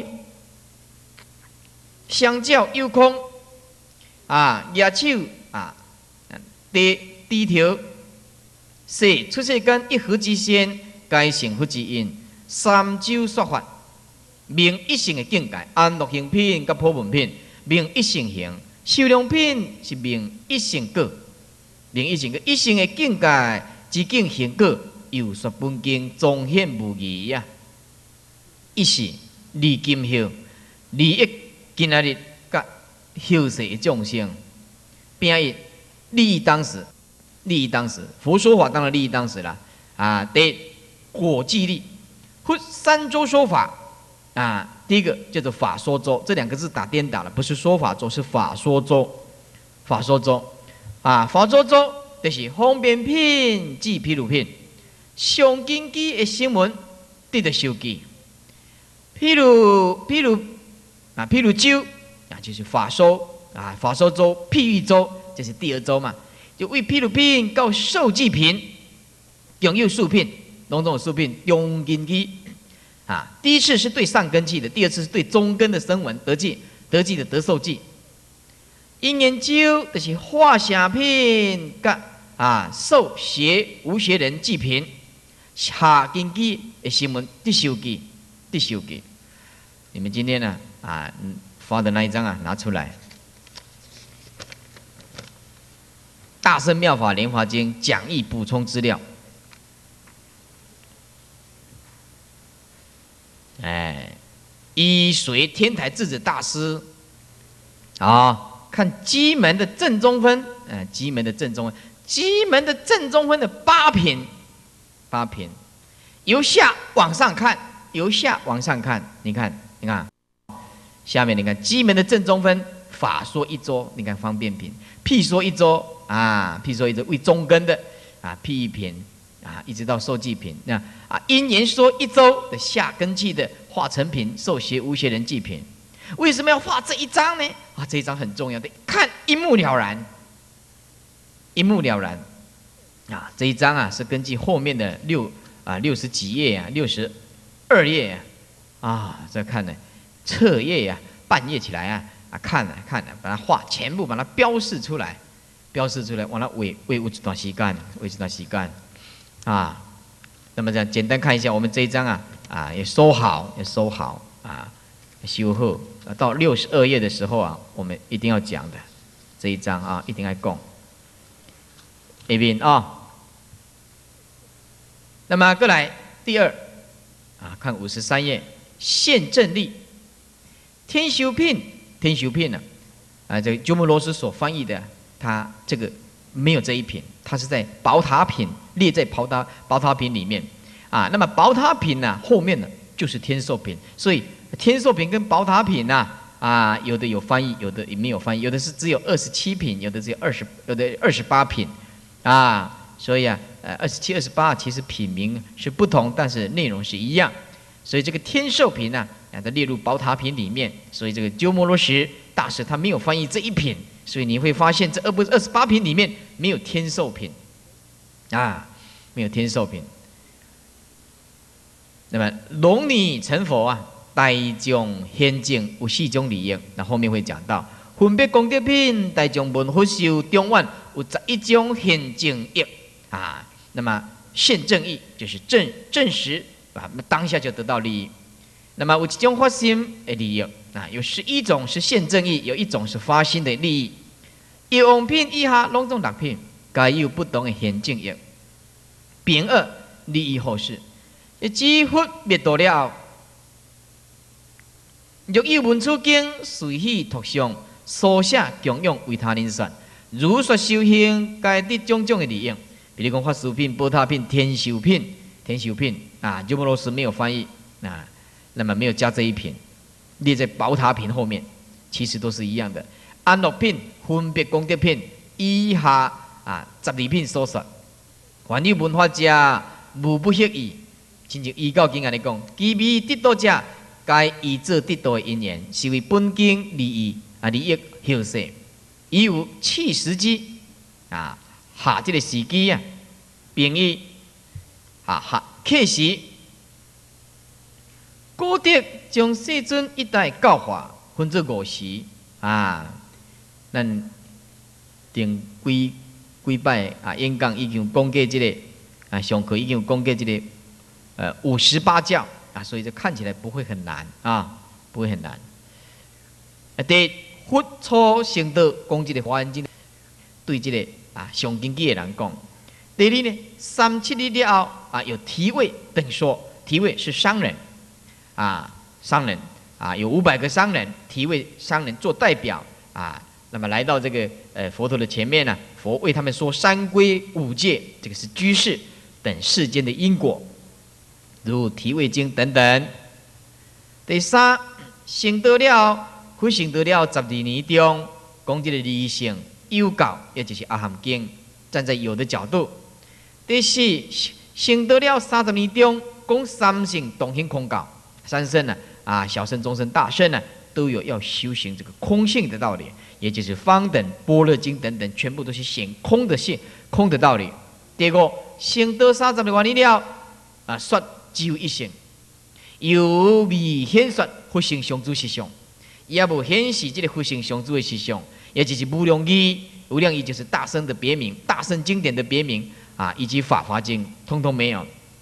相较有空啊，举手啊，低低头，是出世间一合之先，该成佛之因，三周说法。明一性的境界，安乐行品甲普门品，明一性行；修量品是明一性果，明一性果，一性的境界之境行果，又说本经彰显无疑呀。一是利今后，利益今仔日甲后世的众生，并以利益当时，利益当时，佛说法当然利益当时啦。啊，得果记利，或三周说法。啊，第一个叫做法说周，这两个字打颠倒了，不是说法周，是法说周。法说周，啊，法说周就是方便品即譬如品，上经基的新闻得着受记。譬如譬如啊，譬如周啊，就是法说啊，法说周，譬喻周，这是第二周嘛，就为譬如品到受记品，拥有数品，拢总有数品，用经基。啊，第一次是对上根记的，第二次是对中根的声闻得记，得记的得受记。因研究就是化下品甲啊受邪无邪人记品，下根记的新闻得受记，得受记。你们今天呢啊发的那一张啊拿出来，《大乘妙法莲华经》讲义补充资料。哎，依随天台智者大师啊，看基门的正中分，哎，基门的正中分，基门的正中分的八品，八品，由下往上看，由下往上看，你看，你看，下面你看基门的正中分，法说一周，你看方便品，譬说一周啊，譬说一周为中根的啊，譬一品。啊，一直到受记品，那啊，因言说一周的下根器的化成品，受邪无邪人记品，为什么要画这一章呢？啊，这一章很重要的，看一目了然，一目了然。啊，这一章啊是根据后面的六啊六十几页啊，六十二页啊，啊，这看呢，彻夜呀、啊，半夜起来啊啊看啊看啊，把它画全部把它标示出来，标示出来，完了为为有一段时间，为一段时间。啊，那么这样简单看一下，我们这一章啊啊也收好，也收好啊，修好。到六十二页的时候啊，我们一定要讲的这一章啊，一定要讲。那边啊，那么过来第二啊，看五十三页，现正力，天修品，天修品呢啊，这个鸠摩罗什所翻译的，他这个没有这一品，它是在宝塔品。列在宝塔宝塔品里面，啊，那么宝塔品呢、啊，后面呢就是天寿品，所以天寿品跟宝塔品呢、啊，啊，有的有翻译，有的也没有翻译，有的是只有二十七品，有的只有二十，有的二十八品，啊，所以啊，呃，二十七、二十八其实品名是不同，但是内容是一样，所以这个天寿品呢、啊，啊，它列入宝塔品里面，所以这个鸠摩罗什大师他没有翻译这一品，所以你会发现这二不二十八品里面没有天寿品。啊，没有天寿品。那么龙女成佛啊，大众显境有四种利益，那后面会讲到分别功德品、大众文佛修中院有十一种显正义啊。那么现正义就是证证实啊，当下就得到利益。那么有一种发心的利益啊，有十一种是现正义，有一种是发心的利益。有王品以下拢总六品。该有不同的显正义，丙二利益后世。知佛灭度了后，若有文殊经随喜托上，所写供养为他人说，如说修行该得种种的利益，比如讲法师品、宝塔品、天修品、天修品啊，鸠摩罗什没有翻译啊，那么没有加这一品，列在宝塔品后面，其实都是一样的。安乐品、分别功德品以下。啊，十二品所说， 凡有文化者，无不合意。亲像依教经安尼讲，其未得道者，该依做得道的因缘，是为本经利益啊利益后世，伊有弃时机啊，下这个时机啊，并伊啊下确实。古德将世尊一代教化分作五时啊，咱定几几摆啊演讲已经讲过这个啊，上课已经讲过这个呃五十八教啊，所以这看起来不会很难啊，不会很难。啊，第佛初成道讲这个华严经，对这个啊上经记的人讲。第二呢，三七日了后啊，有提位等说，提位是商人。啊，商人啊，有五百个商人，提为商人做代表啊，那么来到这个呃佛陀的前面呢，佛为他们说三规五戒，这个是居士等世间的因果，如提位经等等。第三，成道了，佛成道了十二年中，讲这个理性有教，也就是阿含经，站在有的角度。第四，成道了三十年中，讲三性动行空教。三圣呢，啊，小圣、中圣、大圣呢，都有要修行这个空性的道理，也就是方等、般若经等等，全部都是显空的性、空的道理。第五，成道三十的原理了，啊，说只有一性，有未显说佛性上主实相，也无显示这个佛性上主的实相，也就是无量义，无量义就是大圣的别名，大圣经典的别名啊，以及法华经，通通没有。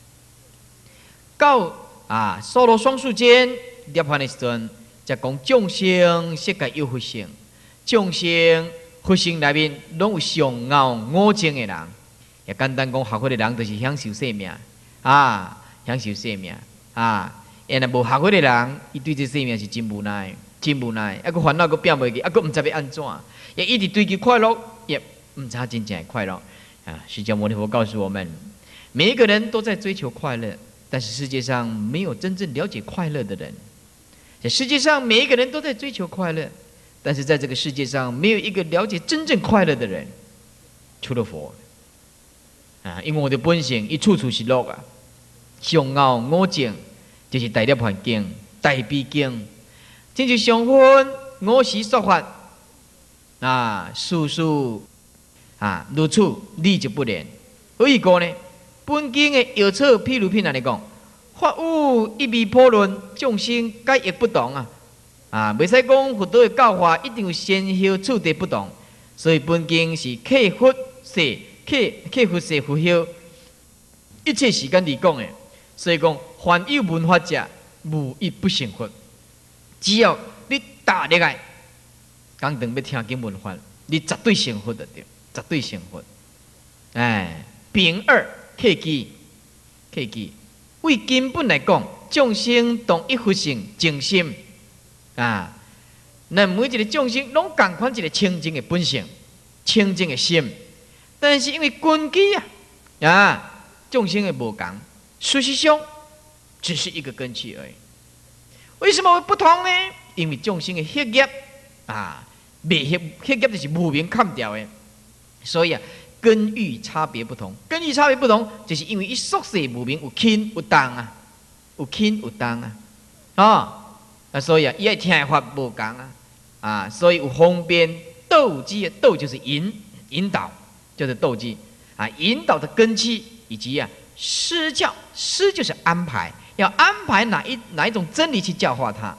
到啊，娑罗双树间涅槃的时阵，才讲众生世界有佛性，众生佛性内面拢有上傲五情的人，也简单讲学佛的人就是享受生命啊，享受生命啊。因若无学佛的人，伊对这生命是真无奈，真无奈，啊个烦恼个变袂去，啊个唔知要安怎，也一直追求快乐，也唔知真正的快乐啊。释迦牟尼佛告诉我们，每一个人都在追求快乐。但是世界上没有真正了解快乐的人，在世界上每一个人都在追求快乐，但是在这个世界上没有一个了解真正快乐的人，除了佛啊！因为我的本性一处处是乐啊，上傲五境就是大涅槃经、大悲经，这就上分五时说法啊，事事啊如此理就不然。何以故呢？本经的药草譬如品来讲，法有一味普论，众生皆亦不同啊！啊，袂使讲佛陀的教法一定有先后次第不同，所以本经是克佛世、克克佛世佛后一切时间嚟讲的。所以讲，凡有闻法者，无一不成佛。只要你大力爱，讲等要听经闻法，你绝对成佛的对，绝对成佛。哎，丙二。契机，契机，为根本来讲，众生同一佛性净心啊，那每一个众生拢共款一个清净的本性、清净的心，但是因为根基啊啊，众生的无同，事实上只是一个根基而已。为什么会不同呢？因为众生的血业啊，未血血业就是无明砍掉的，所以啊。根域差别不同，根域差别不同，就是因为伊宿世无明有轻有重啊，有轻有重啊，啊，啊，所以啊，伊爱听的法无同啊，啊，所以有方便斗机，斗就是引引导，就是斗机啊，引导的根基以及啊施教，施就是安排，要安排哪一哪一种真理去教化他，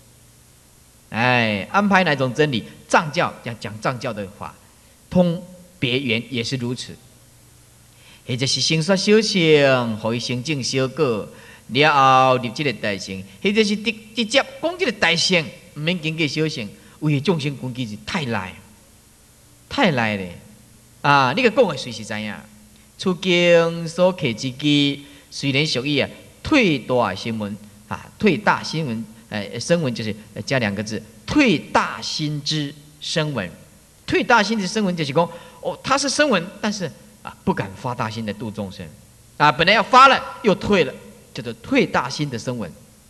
哎，安排哪一种真理，藏教要讲藏教的话，通。别缘也是如此，或者是先说小乘，互伊先证小果，了后入这个大乘，或者是直直接讲这个大乘，唔免经过小乘，为众生根基是太赖，太赖咧啊！你个讲的随时知影，出经所刻之机，虽然属于啊退大新闻啊，退大新闻，呃，声闻就是加两个字，退大心之声闻，退大心之声闻就是讲。哦，他是声闻，但是啊，不敢发大心的度众生，啊，本来要发了，又退了，叫做退大心的声闻。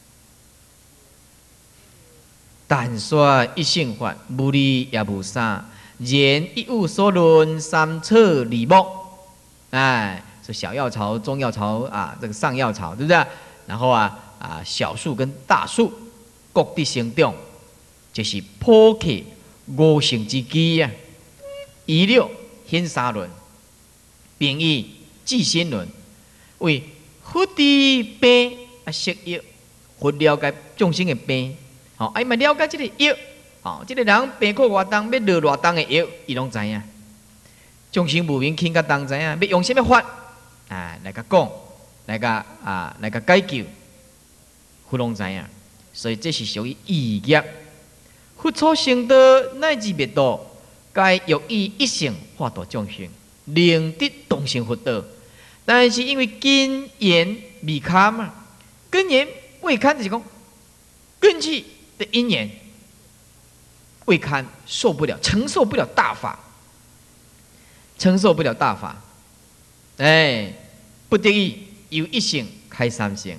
但说一性法，无理也无啥，言一物所论，三彻理目，哎， 是小药草、中药草啊，这个上药草，对不对？然后啊啊，小树跟大树各地生长，就是普克五行之基啊。一六显三轮，并以治心轮为佛治病啊释药，佛了解众生的病，吼、哦，啊，伊嘛了解这个药，吼、哦，这个人病苦偌重，要落偌重的药，伊拢知影。众生无明轻甲重知影，要用什么法啊来甲讲，来甲啊来甲解救，佛拢知影。所以这是属于义业，佛出成道乃至灭度。该欲以一生化度众生，令得同成佛道。但是因为根源未堪嘛，根源未堪就是讲根器的因缘未堪，受不了，承受不了大法，承受不了大法，哎，不得已由一生开三生。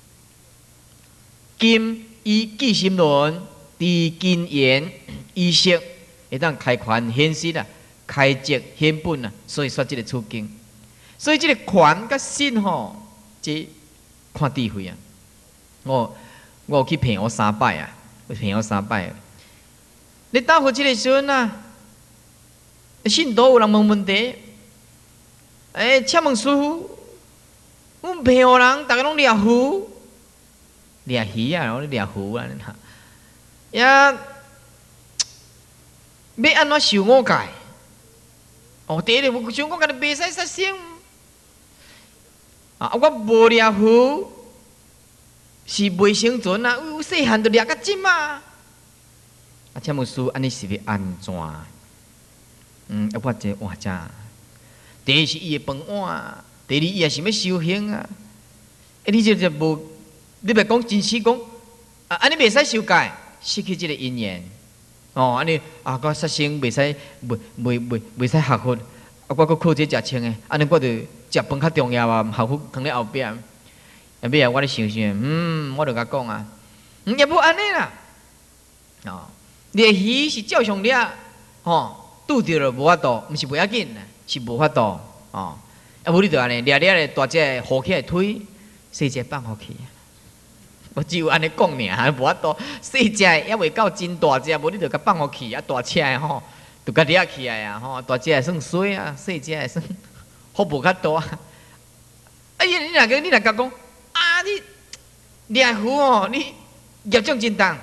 今以记心轮，知根源意识。会当开权显实啊，开智显本啊，所以说这个出经，所以这个权甲心吼，这看智慧啊。我我有去骗我三摆啊，我骗我三摆、啊。你答复这个时阵啊，信徒有人问问题，诶、欸，请问师傅，阮骗互人，大家拢掠鱼，掠鱼啊，然后掠鱼啊，呀。要安怎受五戒？哦，第一个我想讲，家己袂使杀生啊！我无掠鱼是未生存啊！有细汉就掠到今啊！啊，请问师父，安尼是要安怎？嗯，要我这换只。第一是伊的饭碗，第二伊也是要修行啊！哎，你这就无，你别讲真实讲啊！安尼袂使受戒，失去这个因缘。哦，安尼啊，我杀生袂使，袂袂袂袂使学佛，啊，我搁靠这食清诶，安尼我着食饭较重要啊，学佛放咧后壁。后尾啊，我咧想想，嗯，我着甲讲啊，嗯，也无安尼啦。哦，猎鱼是照常掠，吼，拄着了无法度，毋是袂要紧，是无法度。哦，啊，无你着安尼掠掠咧，大只好起来推，细只放好去。我只有安尼讲尔，无法度。细只还未到真大只，无你着甲放互去啊！大只的吼，着甲掠起来啊！吼，大只的算水啊，细只的算福无较大。哎呀，你若个你若甲讲啊，你掠鱼哦，你业障真重。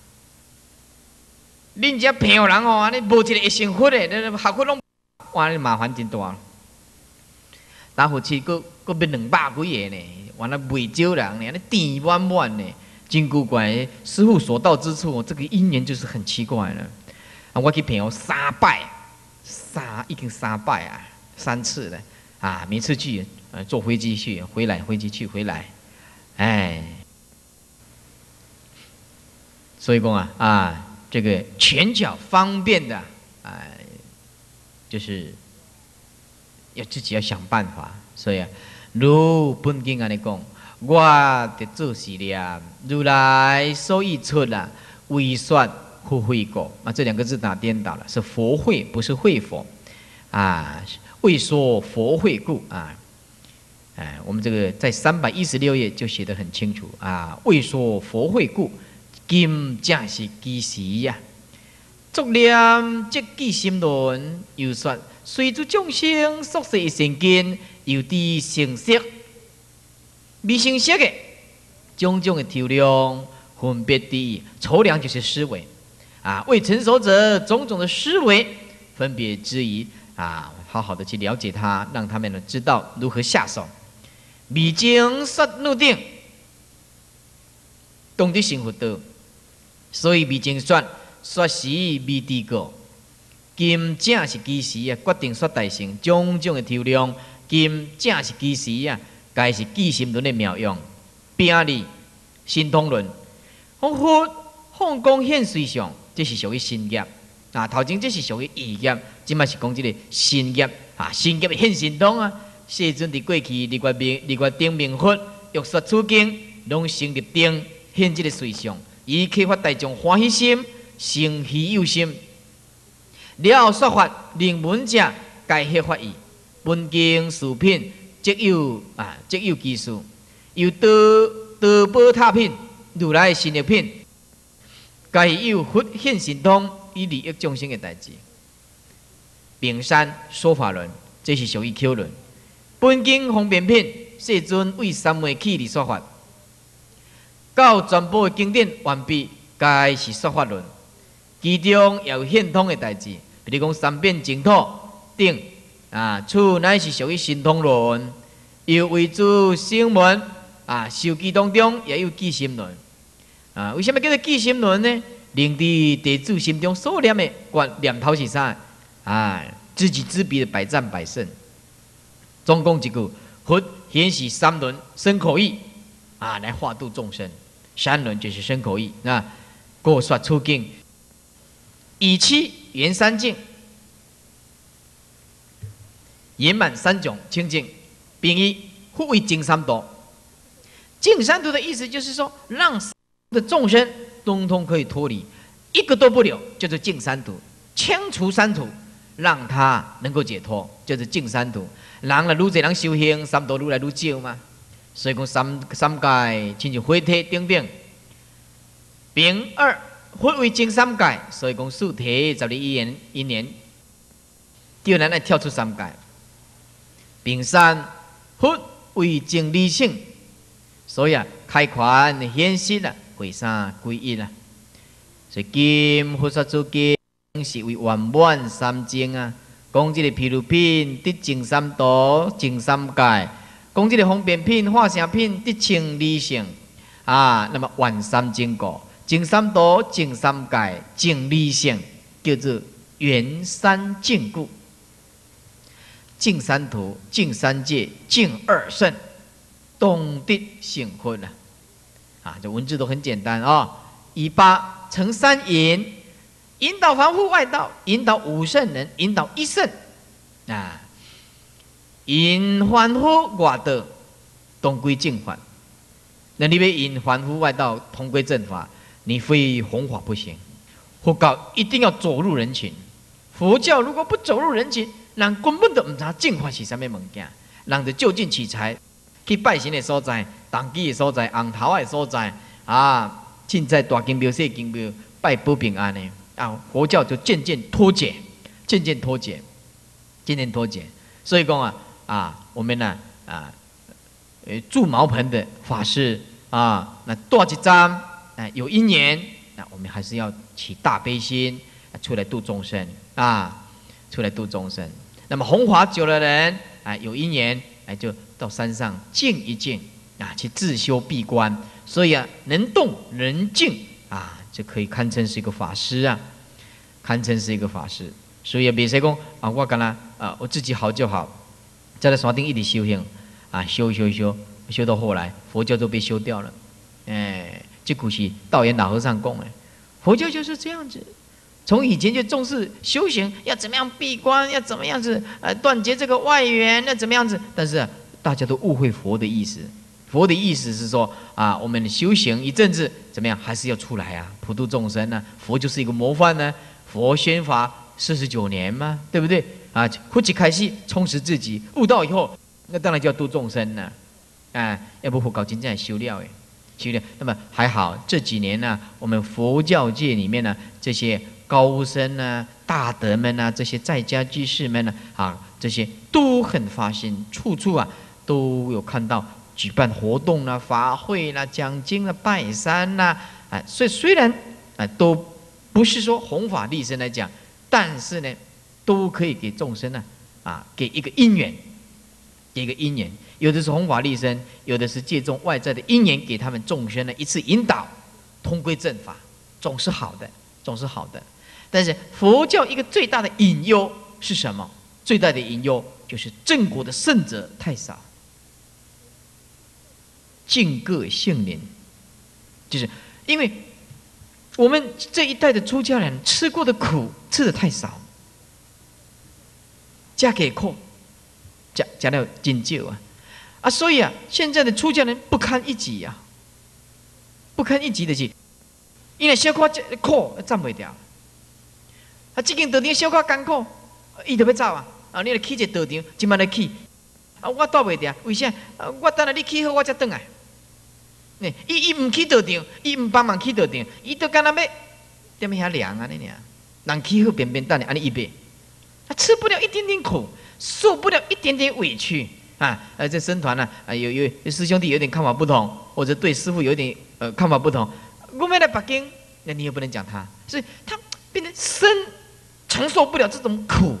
恁遮骗互人哦，安尼无一个会成佛的，学佛拢哇，你麻烦真大。打火器佫佫要两百几个呢。完了未少人呢，那地满满呢，真古怪。师父所到之处，这个因缘就是很奇怪了。啊，我去骗我三拜，三已经三拜啊，三次了啊，每次去呃坐飞机去，回来飞机去回来，哎，所以讲啊啊，这个全巧方便的，哎，就是要自己要想办法，所以啊。如本经安尼讲，我得做事了，如来所以出啦，为说不会过啊，这两个字打颠倒了，是佛会，不是会佛啊。为说佛会故啊，哎，我们这个在三百一十六页就写得很清楚啊。为说佛会故，今正是其时呀。作念即记心论，又说随诸众生所设成见。有啲成色，未成色的种种的调量，分别的筹量就是思维啊。未成熟者，种种的思维分别之疑啊，好好的去了解它，让他们呢知道如何下手。未经说入定，懂得成佛道，所以未经说说时未知过。今正是其时啊，决定说大成种种的调量。今正是其时啊，该是记心轮的妙用，并立心通论，放佛放光现随相，这是属于新业啊。头前这是属于义业，即嘛是讲这个新业啊。新业的现神通啊，世尊伫过去立月明立月顶明佛，欲说此经，拢成立定现这个随相，以启发大众欢喜心，生喜有心，了说法令闻者该迄法义。本经书品即有啊，即有技术，有道道宝塔品，如来神力品，该有佛现神通，以利益众生的代志。平山说法论，这是属于 Q 论。本经方便品，世尊为三昧起而说法。到全部的经典完毕，该是说法论，其中也有现通的代志，比如讲三遍净土定啊，此乃是属于神通论。又为诸声闻啊，受记当中也有记心论啊。为什么叫做记心论呢？令伫地主心中所念的观念头是啥？啊，知己知彼的百战百胜。总共一句，佛显示三轮身口意啊，来化度众生。三轮就是身口意啊，过说出境，以七圆三境，圆满三种清净。并以护为净三毒。净三毒的意思就是说，让的众生通通可以脱离，一个都不留，叫做净三毒。清除三毒，让他能够解脱，叫做净三毒。人啦，愈侪人修行，三毒愈来愈少嘛。所以讲三三界亲像火体顶顶。并二佛为净三界，所以讲四体十二因缘因缘，就咱来跳出三界。并三。佛为净理性，所以啊，开权显实啊，会三归一啊。所以今佛说诸经是为圆满三净啊。讲这个毗卢品得净三毒、净三界；讲这个方便品、化成品得清理性啊。那么圆三净果，净三毒、净三界、净理性，叫做圆三净故。净三途、净三界、净二圣，懂得性婚了啊！这文字都很简单啊、哦。以八成三引，引导凡夫外道，引导五圣人，引导一圣啊。引凡夫外道，同归正法。那你要引凡夫外道同归正法，你非弘法不行。佛教一定要走入人群。佛教如果不走入人群，人根本都唔知正法是啥物物件，人就就近取材，去拜神的所在、当机的所在、红头的所在啊，凊彩大金庙、小金庙拜保平安的啊，佛教就渐渐脱节，渐渐脱节，渐渐脱节。所以讲啊啊，我们呢啊，呃，住茅棚的法师啊，那多一张啊，有因缘，那我们还是要起大悲心，出来度众生啊，出来度众生。那么弘法久的人啊，有因缘，哎，就到山上静一静啊，去自修闭关。所以啊，能动能静啊，就可以堪称是一个法师啊，堪称是一个法师。所以别说讲啊，我干啦啊，我自己好就好，在那山顶一直修行啊，修修修，修到后来佛教都被修掉了。哎，这古是道元老和尚讲的，佛教就是这样子。从以前就重视修行，要怎么样闭关，要怎么样子呃断绝这个外缘，要怎么样子？但是、啊、大家都误会佛的意思。佛的意思是说啊，我们修行一阵子怎么样，还是要出来啊，普度众生呢、啊。佛就是一个模范呢、啊。佛宣法四十九年嘛，对不对啊？呼起开始充实自己，悟道以后，那当然就要度众生了、啊。啊，要不佛搞真正修了诶，修了。那么还好这几年呢、啊，我们佛教界里面呢、啊，这些高僧啊、大德们啊，这些在家居士们呢、啊，啊，这些都很发心，处处啊都有看到举办活动啦、啊、法会啦、啊、讲经啦、啊、拜山啦、啊，啊，所以虽然啊都不是说弘法利生来讲，但是呢，都可以给众生呢 啊, 啊给一个因缘，给一个因缘，有的是弘法利生，有的是借重外在的因缘给他们众生呢一次引导，通归正法，总是好的，总是好的。但是佛教一个最大的隐忧是什么？最大的隐忧就是正果的圣者太少，敬各姓林，就是因为我们这一代的出家人吃过的苦吃的太少，加给苦，加加了真少啊啊！所以啊，现在的出家人不堪一击啊，不堪一击的是，因为小可苦站不掉。啊，这间道场小可艰苦，伊就要走啊！啊，你来起一个道场，即摆来起， 啊，我倒袂定，为啥？啊，我等下你起好，我才转来。呢，伊伊唔起道场，伊唔帮忙起道场，伊都干那要踮遐凉啊，你俩，人起好便便等你，安尼一备，他吃不了一点点苦，受不了一点点委屈啊！呃，这僧团呢，啊，有有师兄弟有点看法不同，或者对师父有点呃看法不同，我们来北京，那你也不能讲他，所以他变成身承受不了这种苦，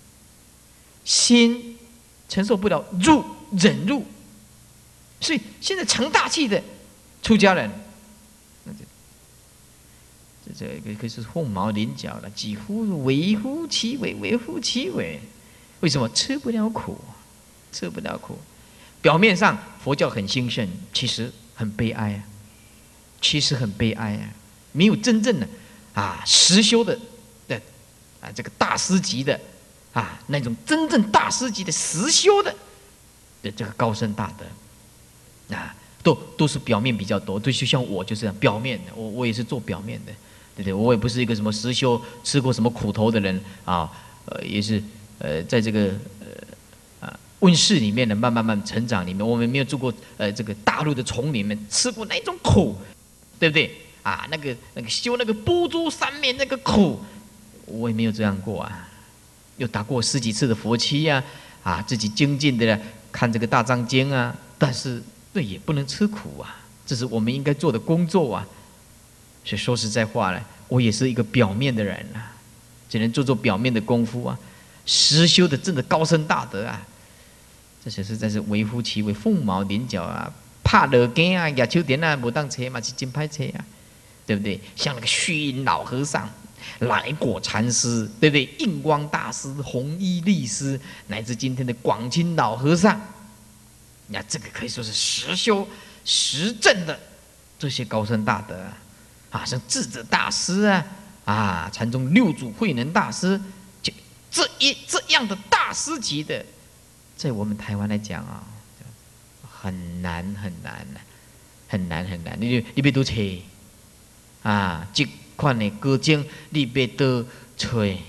心承受不了入忍辱，所以现在成大器的出家人，那就这这可是凤毛麟角了，几乎微乎其微，微乎其微。为什么吃不了苦？吃不了苦。表面上佛教很兴盛，其实很悲哀啊，其实很悲哀啊，没有真正的啊实修的的啊这个大师级的啊那种真正大师级的实修的的这个高僧大德啊。都都是表面比较多，就像我就是这样表面的，我我也是做表面的，对不对？我也不是一个什么实修吃过什么苦头的人啊，呃，也是呃，在这个呃啊温室里面的慢慢慢成长里面，我们没有住过呃这个大陆的丛林里面吃过那种苦，对不对？啊，那个那个修那个波珠三面那个苦，我也没有这样过啊，又打过十几次的佛七呀，啊，啊，自己精进的看这个大藏经啊，但是。对，也不能吃苦啊，这是我们应该做的工作啊。所以说实在话呢，我也是一个表面的人啊，只能做做表面的功夫啊。实修的真的高深大德啊，这些实在是微乎其微，凤毛麟角啊，拍落镜啊，举手电啊，无当车嘛，是真歹车啊，对不对？像那个虚云老和尚、来果禅师，对不对？印光大师、弘一律师，乃至今天的广钦老和尚。那这个可以说是实修实证的这些高僧大德啊，啊，像智者大师啊，啊，禅宗六祖慧能大师，这这一这样的大师级的，在我们台湾来讲啊，很难很难很难很难。你你别多找啊，这款的歌经你别多找，你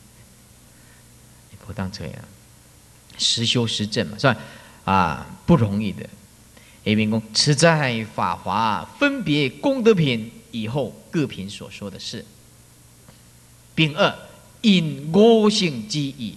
不当找啊，实修实证嘛，是吧？啊，不容易的。A 边公，此在法华分别功德品以后各品所说的是。丙二，因五性之意，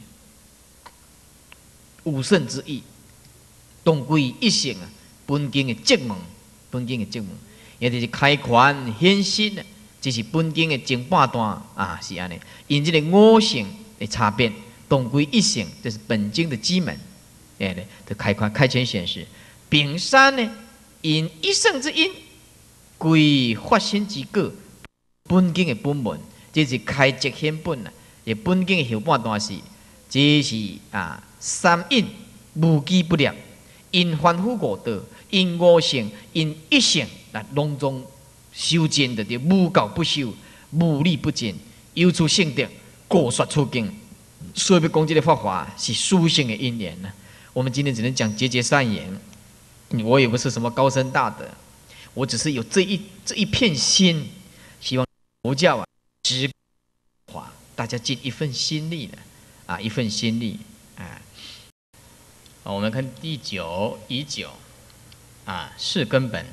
五圣之意，当归一性啊，本经的结门，本经的结门，也就是开权显心啊，这是本经的前半段啊，是安尼。因这个五性的差别，当归一性，这是本经的基门。哎，的开宽开权显示，丙三呢，因一圣之因，归发心之果，本经的本文，这是开即显本啊。也本经的后半段是，这是啊三因无机不良，因凡夫五道，因五性，因一性，那拢总修见的就无教不修，无力不进，有出性德，过说出经。所以要讲这个法华是殊胜的因缘呢。我们今天只能讲节节善言，我也不是什么高僧大德，我只是有这一这一片心，希望佛教啊，直华大家尽一份心力呢，啊，一份心力啊。好，我们看第九乙九，啊，是根本，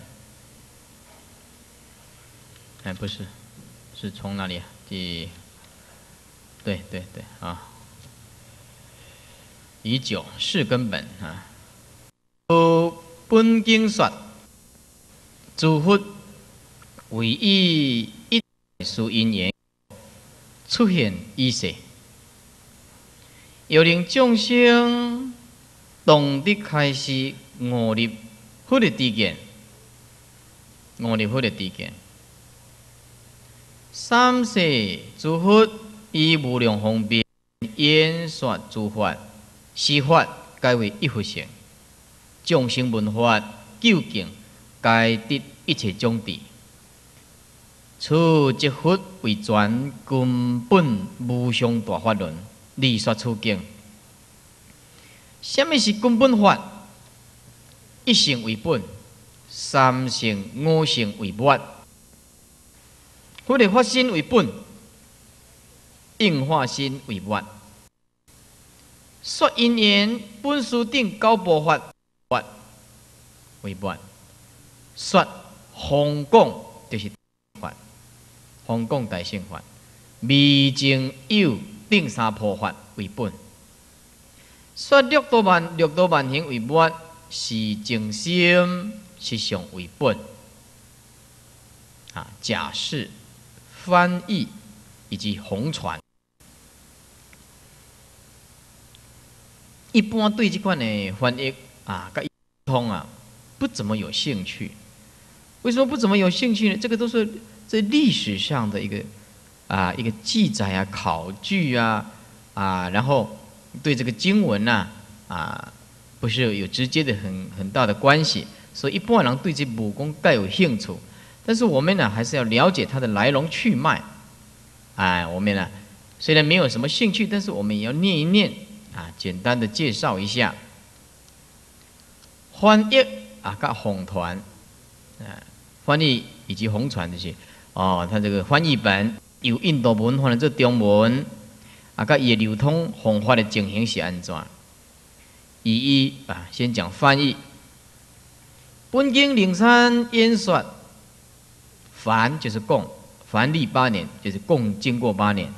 哎，不是，是从哪里啊？第，对对对啊。乙九是根本啊，本经说，诸佛为以一殊因缘出现于世，要令众生懂得开始悟入佛的知见，悟入佛的知见。三世诸佛以无量方便演说诸法。施法改为一佛性，众生闻法究竟，该得一切种智。此即佛为全根本无上大法论，理说出境。什么是根本法？一性为本，三性五性为末。佛的法心为本，应化心为末。 说因缘本书顶九部法法为本，说弘讲就是法，弘讲大乘法，未证有顶三部法为本。说六度万六度万行为末，是正心实相为本。啊，假释、翻译以及弘传，一般对这款的翻译啊、跟通啊，不怎么有兴趣。为什么不怎么有兴趣呢？这个都是在历史上的一个啊一个记载啊、考据啊啊，然后。对这个经文呐 啊, 啊，不是有直接的很很大的关系，所以一般人对这武功带有兴趣。但是我们呢，还是要了解它的来龙去脉。哎，我们呢虽然没有什么兴趣，但是我们也要念一念啊，简单的介绍一下翻译啊，跟弘传啊，翻译以及弘传这些哦，它这个翻译本由印度文翻成做中文。啊，甲伊流通弘法的情形是安怎？一一啊，先讲翻译。本经灵山演说，凡就是共，凡历八年，就是共经过八年，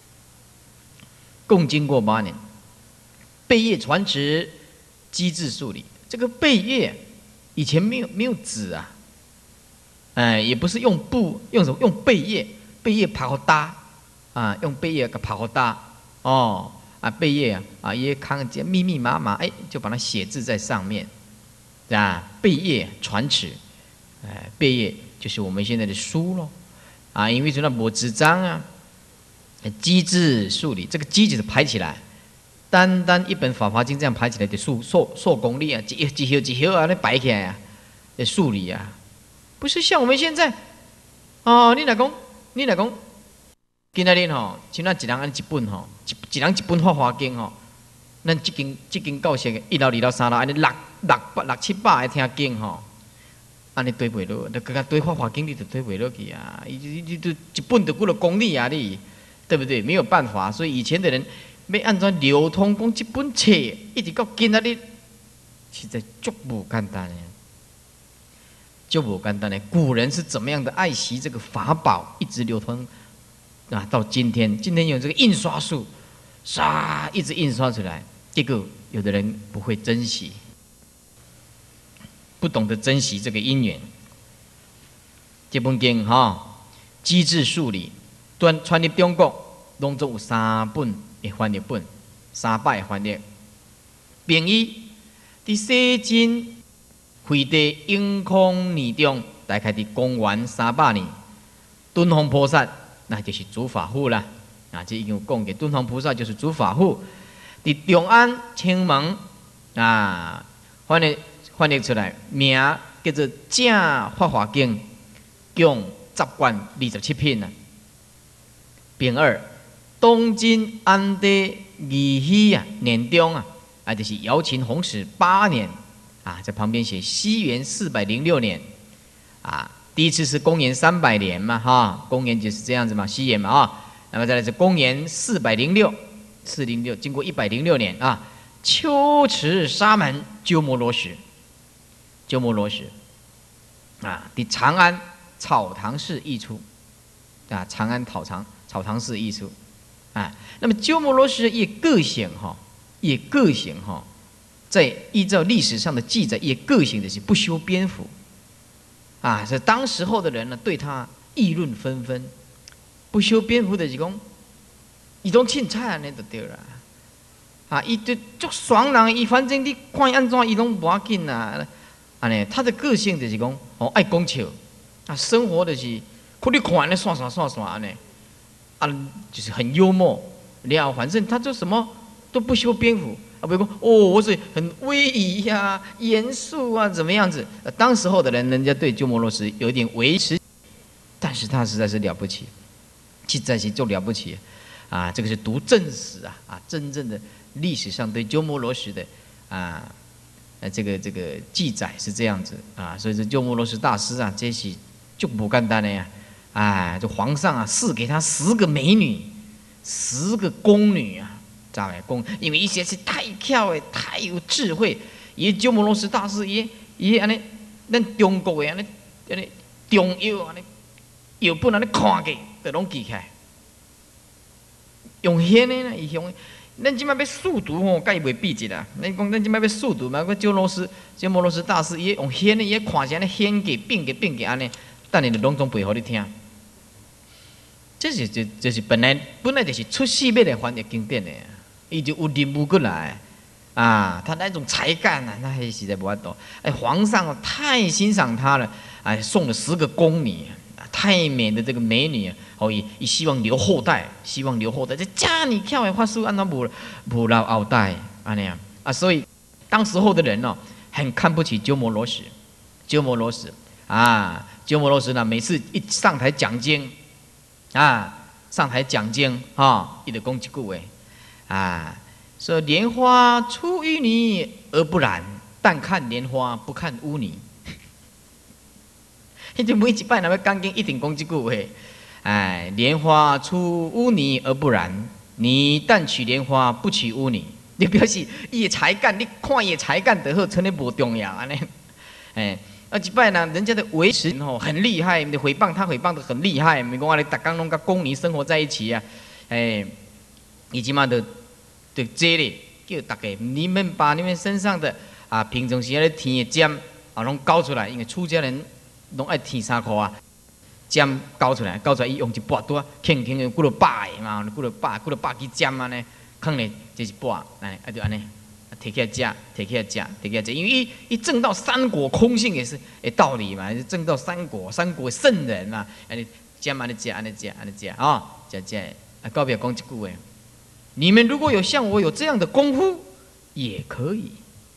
共经过八年。贝叶传持，机制数理。这个贝叶以前没有没有纸啊，哎，也不是用布，用什么？用贝叶，贝叶爬好搭。啊，用贝叶给跑大哦啊，贝叶啊啊，也看见密密麻麻，哎，就把它写字在上面，啊，贝叶传持，哎，贝叶就是我们现在的书咯，啊，因为说那没纸张啊，机制数理，这个机就是排起来，单单一本《法华经》这样排起来的数数数公里啊，几几条几条啊，那摆起来啊，的数理啊，不是像我们现在，哦，你来讲，你来讲。今仔日吼，像咱一人按一本吼，一一人一本《法华经》吼，咱即间即间教室一楼、二楼、三楼，安尼六六百、六七百个听经吼，安尼对袂落，你刚刚对《法华经》你就对袂落去啊！伊伊伊都一本就几多公里啊你，对不对？没有办法，所以以前的人要按照流通讲一本册，一直到今仔日，实在足无简单的，足无简单的。古人是怎么样的爱惜这个法宝，一直流通。啊，到今天，今天有这个印刷术，唰一直印刷出来，结果有的人不会珍惜，不懂得珍惜这个因缘。这本经哈，机制数理，传传入中国，拢总有三本的翻译本，三百翻译。并以伫西晋惠帝永康年中，大概伫公元三百年，敦煌菩萨。那就是主法护啦，啊，这已经有讲给敦煌菩萨就是主法护，伫中安青门啊，翻译翻译出来，名叫做《正法华经》，共十卷二十七品啊。并二，东晋安帝义熙啊年中啊，啊就是姚秦弘始八年啊，在旁边写西元四百零六年啊。第一次是公元三百年嘛，哈，公元就是这样子嘛，西元嘛啊，那么再来是公元四百零六，四零六，经过一百零六年啊，秋池沙门鸠摩罗什，鸠摩罗什啊，伫长安草堂寺译出，啊，长安草堂草堂寺译出，啊，那么鸠摩罗什也个性哈，也个性哈，在依照历史上的记载，也个性的是不修边幅。啊，是当时候的人呢，对他议论纷纷，不修边幅的是讲，伊种凊彩安尼就对了。啊，伊就足爽人，伊反正你看伊安怎，伊拢无要紧啦。安尼，他的个性就是讲，哦，爱讲笑，啊，生活就是看你看安尼耍耍耍耍安尼，啊，就是很幽默。了，反正他就什么都不修边幅。啊，不讲哦，我是很威仪呀、啊、严肃啊，怎么样子？呃，当时候的人，人家对鸠摩罗什有点维持，但是他实在是了不起，实在是就了不起啊！这个是读正史啊啊，真正的历史上对鸠摩罗什的啊，呃，这个这个记载是这样子啊，所以说鸠摩罗什大师啊，这是就不简单的呀！哎，这皇上啊，赐给他十个美女，十个宫女啊。 杂的讲，因为伊实在是太巧的，太有智慧。伊鸠摩罗什大师，伊伊安尼，咱中国的安尼安尼中药安尼药本安尼看过，就拢记起来。用现的呢，伊用。咱即摆要速读吼，甲伊袂比一啦。咱讲咱即摆要速读嘛，个鸠罗斯、鸠摩罗什大师，伊用显的，伊看起来显给、变给、变给安尼，等下就拢总背互你听。这是就就是本来本来就是出世要来翻译经典的，伊就有任务过来啊。他那种才干啊，那还实在无法度。哎，皇上哦太欣赏他了，哎，送了十个宫女。太美的这个美女，哦，也也希望留后代，希望留后代。这家你跳的法术，按照无无留后代，安尼啊啊！所以当时候的人哦，很看不起鸠摩罗什，鸠摩罗什啊，鸠摩罗什呢，每次一上台讲经啊，上台讲经啊，伊就讲一句话啊，说莲花出淤泥而不染，但看莲花不看污泥。伊就每一摆若要讲经，一定讲即句话。哎，莲花出污泥而不染，你但取莲花，不取污泥。你表示伊的才干，你看伊的才干就好，称你无重要安尼。哎，啊一摆呢，人家的维持吼很厉害，你诽谤他诽谤的很厉害，咪讲我哋逐工拢甲宫女生活在一起啊。哎，伊即马就就这咧，叫大家你们把你们身上的啊平常时咧天的尖啊拢搞出来，因为出家人。拢爱天衫裤啊，尖搞出来，搞出来伊用一把刀，轻轻的，几落把的嘛，几落把，几落把去尖安尼，放咧这一把，哎，啊就安尼，摕起来食，摕起来食，摕起来食，因为伊伊证到三果空性也是诶道理嘛，证到三果，三果圣人嘛，安尼尖安尼食，安尼食，安尼食啊，食食，啊告别讲一句话，你们如果有像我有这样的功夫，也可以，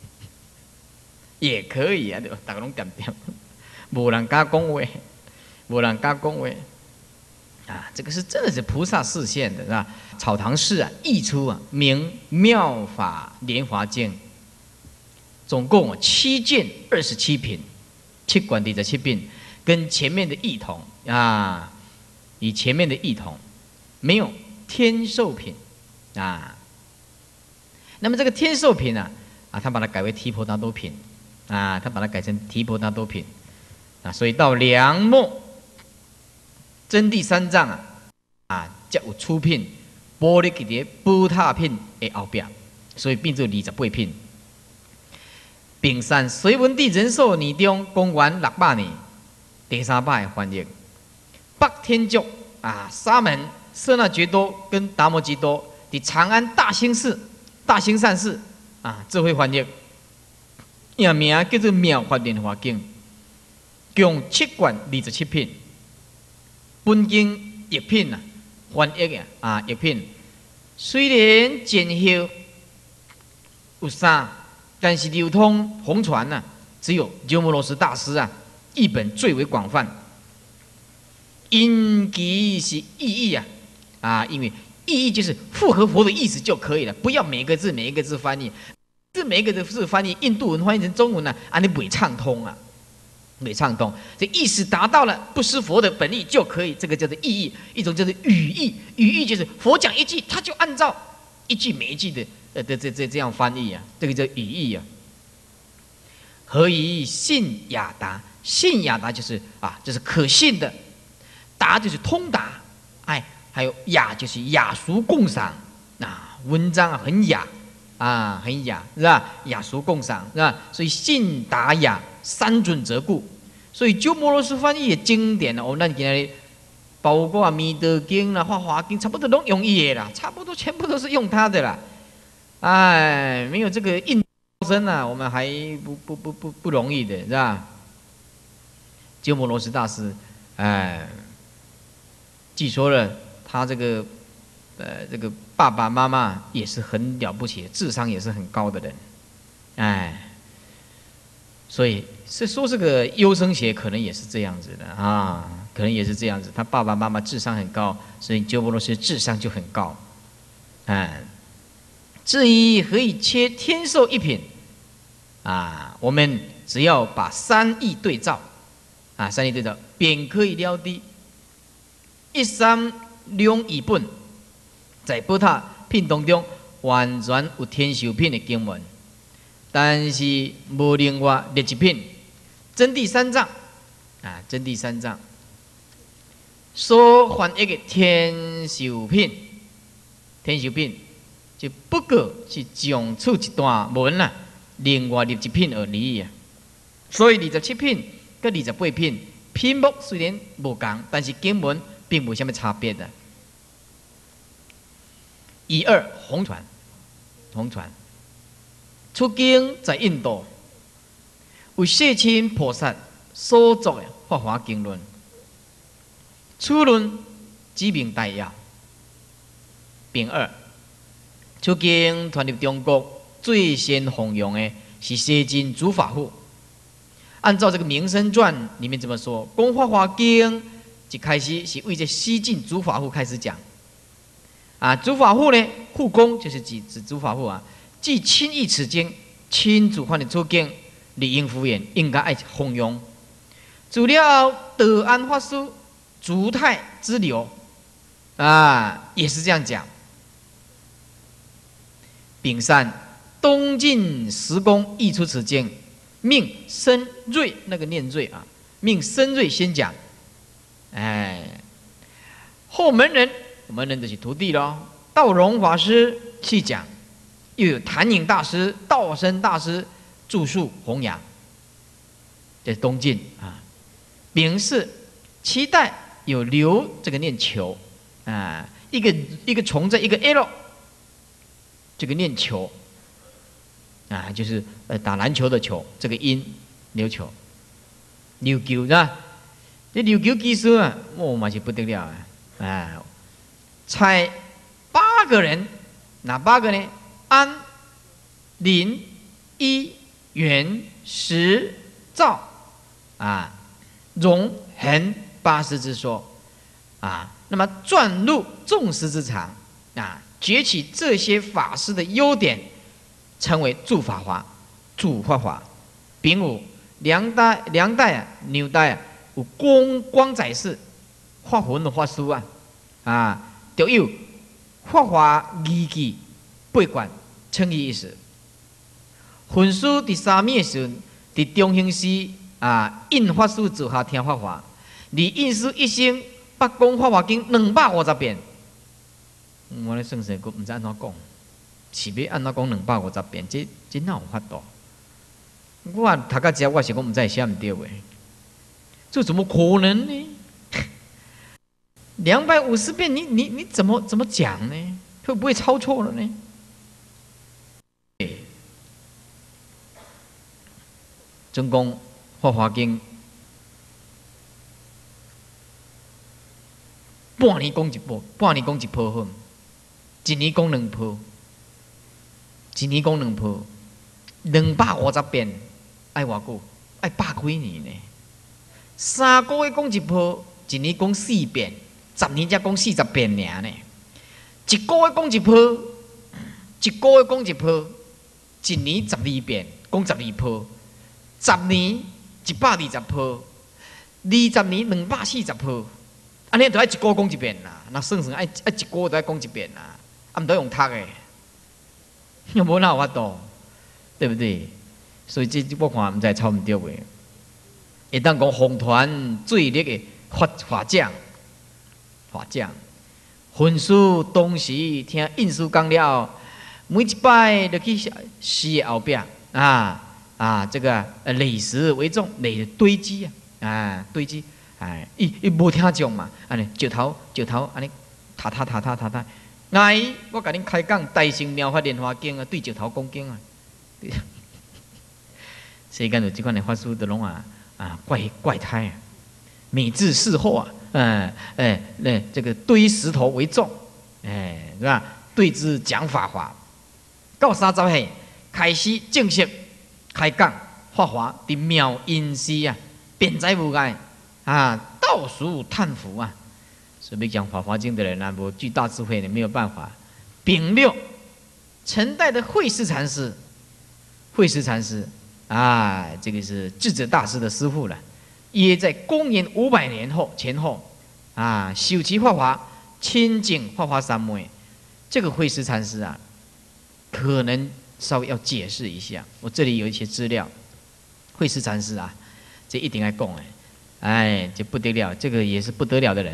也可以啊，对吧？大家拢干掉。无人敢讲话，无人敢讲话啊！这个是真的是菩萨示现的，是吧？草堂寺啊，译出啊，名《妙法莲华经》，总共七卷二十七品，七管第十七品，跟前面的异同啊，与前面的异同，没有天寿品啊。那么这个天寿品啊，啊，他把它改为提婆达多品啊，他把它改成提婆达多品。啊，所以到梁末真第三章啊，啊，才有出品，玻璃给伫宝塔品的后壁，所以变做二十八品。并善隋文帝仁寿年中，公元六百年，第三百的翻译。北天竺啊，沙门、舍那觉多跟达摩吉多，伫长安大兴寺、大兴善寺啊，这会翻译，也名叫做《妙法莲华经》。共七卷二十七品，本经译品啊，翻译啊啊译品，虽然简修有三，但是流通红传呐、啊，只有鸠摩罗什大师啊译本最为广泛。因其是意义啊啊，因为意义就是符合佛的意思就可以了，不要每个字每一个字翻译，是每一个字翻译印度文翻译成中文啊，啊你不会畅通啊。没畅通，这意思达到了不失佛的本意就可以，这个叫做意义。一种叫做语义，语义就是佛讲一句，他就按照一句每一句的呃的这这这样翻译啊，这个叫语义啊。何以信雅达？信雅达就是啊，就是可信的，达就是通达，哎，还有雅就是雅俗共赏啊，文章啊很雅啊，很雅是吧？雅俗共赏是吧？所以信达雅。三准则故，所以鸠摩罗什翻译的经典哦，咱今日包括《弥陀经》啦、《法华经》，差不多都用伊的啦，差不多全部都是用它的啦。哎，没有这个印身啊，我们还不不不不不容易的，是吧？鸠摩罗什大师，哎，据说了，他这个呃这个爸爸妈妈也是很了不起的，智商也是很高的人，哎。所以是说这个优生学可能也是这样子的啊，可能也是这样子。他爸爸妈妈智商很高，所以鸠摩罗什智商就很高。嗯，至于何以切天寿一品啊，我们只要把三义对照啊，三义对照便可以了的。一三两义本在宝塔品当中完全有天修品的经文，但是无另外列一品真谛三藏啊，真谛三藏所翻译的天修品，天修品就不过是讲出一段文啊，另外列一品而已啊。所以二十七品跟二十八品品目虽然无同，但是经文并无什么差别的。一二红传，红传出经在印度，为世亲菩萨所作的《法华经论》，此论指明大要。并二出经传入中国，最先弘扬的是西晋竺法护。按照这个《名声传》里面这么说，讲《法华经》一开始是为这西晋竺法护开始讲。啊，竺法护呢，护公就是指指竺法护啊，既亲译此经，亲自翻译出经，理应敷衍，应该爱弘扬。除了德安法师、竺泰之流，啊，也是这样讲。丙三东晋时公译出此经，命深瑞，那个念瑞啊，命深瑞先讲，哎，后门人，门人就是徒弟咯，道荣法师去讲，又有谭颖大师、道生大师著述弘扬。这是东晋啊。丙是期待有留这个念球啊，一个一个虫子，一个 L。这个念球啊，就是呃打篮球的球，这个音琉球，琉球是吧？这琉球技术啊，我嘛是不得了啊！啊，才八个人，哪八个呢？安、林、一、元、石、赵啊，荣、恒八师之说啊，那么转入众师之长啊。崛起这些法师的优点，称为助法华、助法华。丙午，梁代、梁代啊、牛代啊，有光光载式法魂的法师啊，啊，就有法华义记八卷，称义意思。魂书第三面时，伫中兴寺啊，印法师坐下听法华，离印师一生八讲法华经两百五十遍。我咧算算，佫毋知安怎讲，是要安怎讲两百五十遍？这这哪有法度？我读到这，我是讲毋知写毋对诶，这怎么可能呢？两百五十遍，你你你怎么怎么讲呢？会不会抄错了呢？真讲《法华经》，半年讲一部，半年讲一部分。一年讲两鋪，一年讲两鋪，两百五十遍，爱偌久？爱百几年呢？三个月讲一鋪，一年讲四遍，十年才讲四十遍尔呢。一个月讲一鋪，一个月讲一鋪，一年十二遍，讲十二鋪，十年一百二十鋪，二十年两百四十鋪，安尼就爱一个月讲一遍啦。那算算爱爱一个月都爱讲一遍啦。啊，毋得用读诶，又无哪有法度，对不对？所以这我看毋知抄毋对诶。会当讲红团最烈诶法法将，法将，文书当时听印书讲了，每一摆就去诗诶后壁啊啊，这个呃累石为重，累堆积啊啊堆积，哎，伊伊无听众嘛，安尼石头石头安尼，塔塔塔塔塔塔。哎，我甲恁开讲《大乘妙法莲华经》啊，对石头讲经啊。世间有即款的法师，都拢啊啊怪怪胎啊，美智事后啊，嗯哎那这个堆石头为重，哎是吧？对之讲法华，到三十岁开始正式开讲法华的妙音师啊，辩才无碍啊，倒数叹服啊。所以讲《法华经》的人啊，无具大智慧的没有办法。丙六，陈代的慧思禅师，慧思禅师啊，这个是智者大师的师父了。也在公元五百年后前后啊，修习法华，亲近法华三昧。这个慧思禅师啊， 可能稍微要解释一下。我这里有一些资料，慧思禅师啊，这一定要讲哎，哎，这不得了，这个也是不得了的人。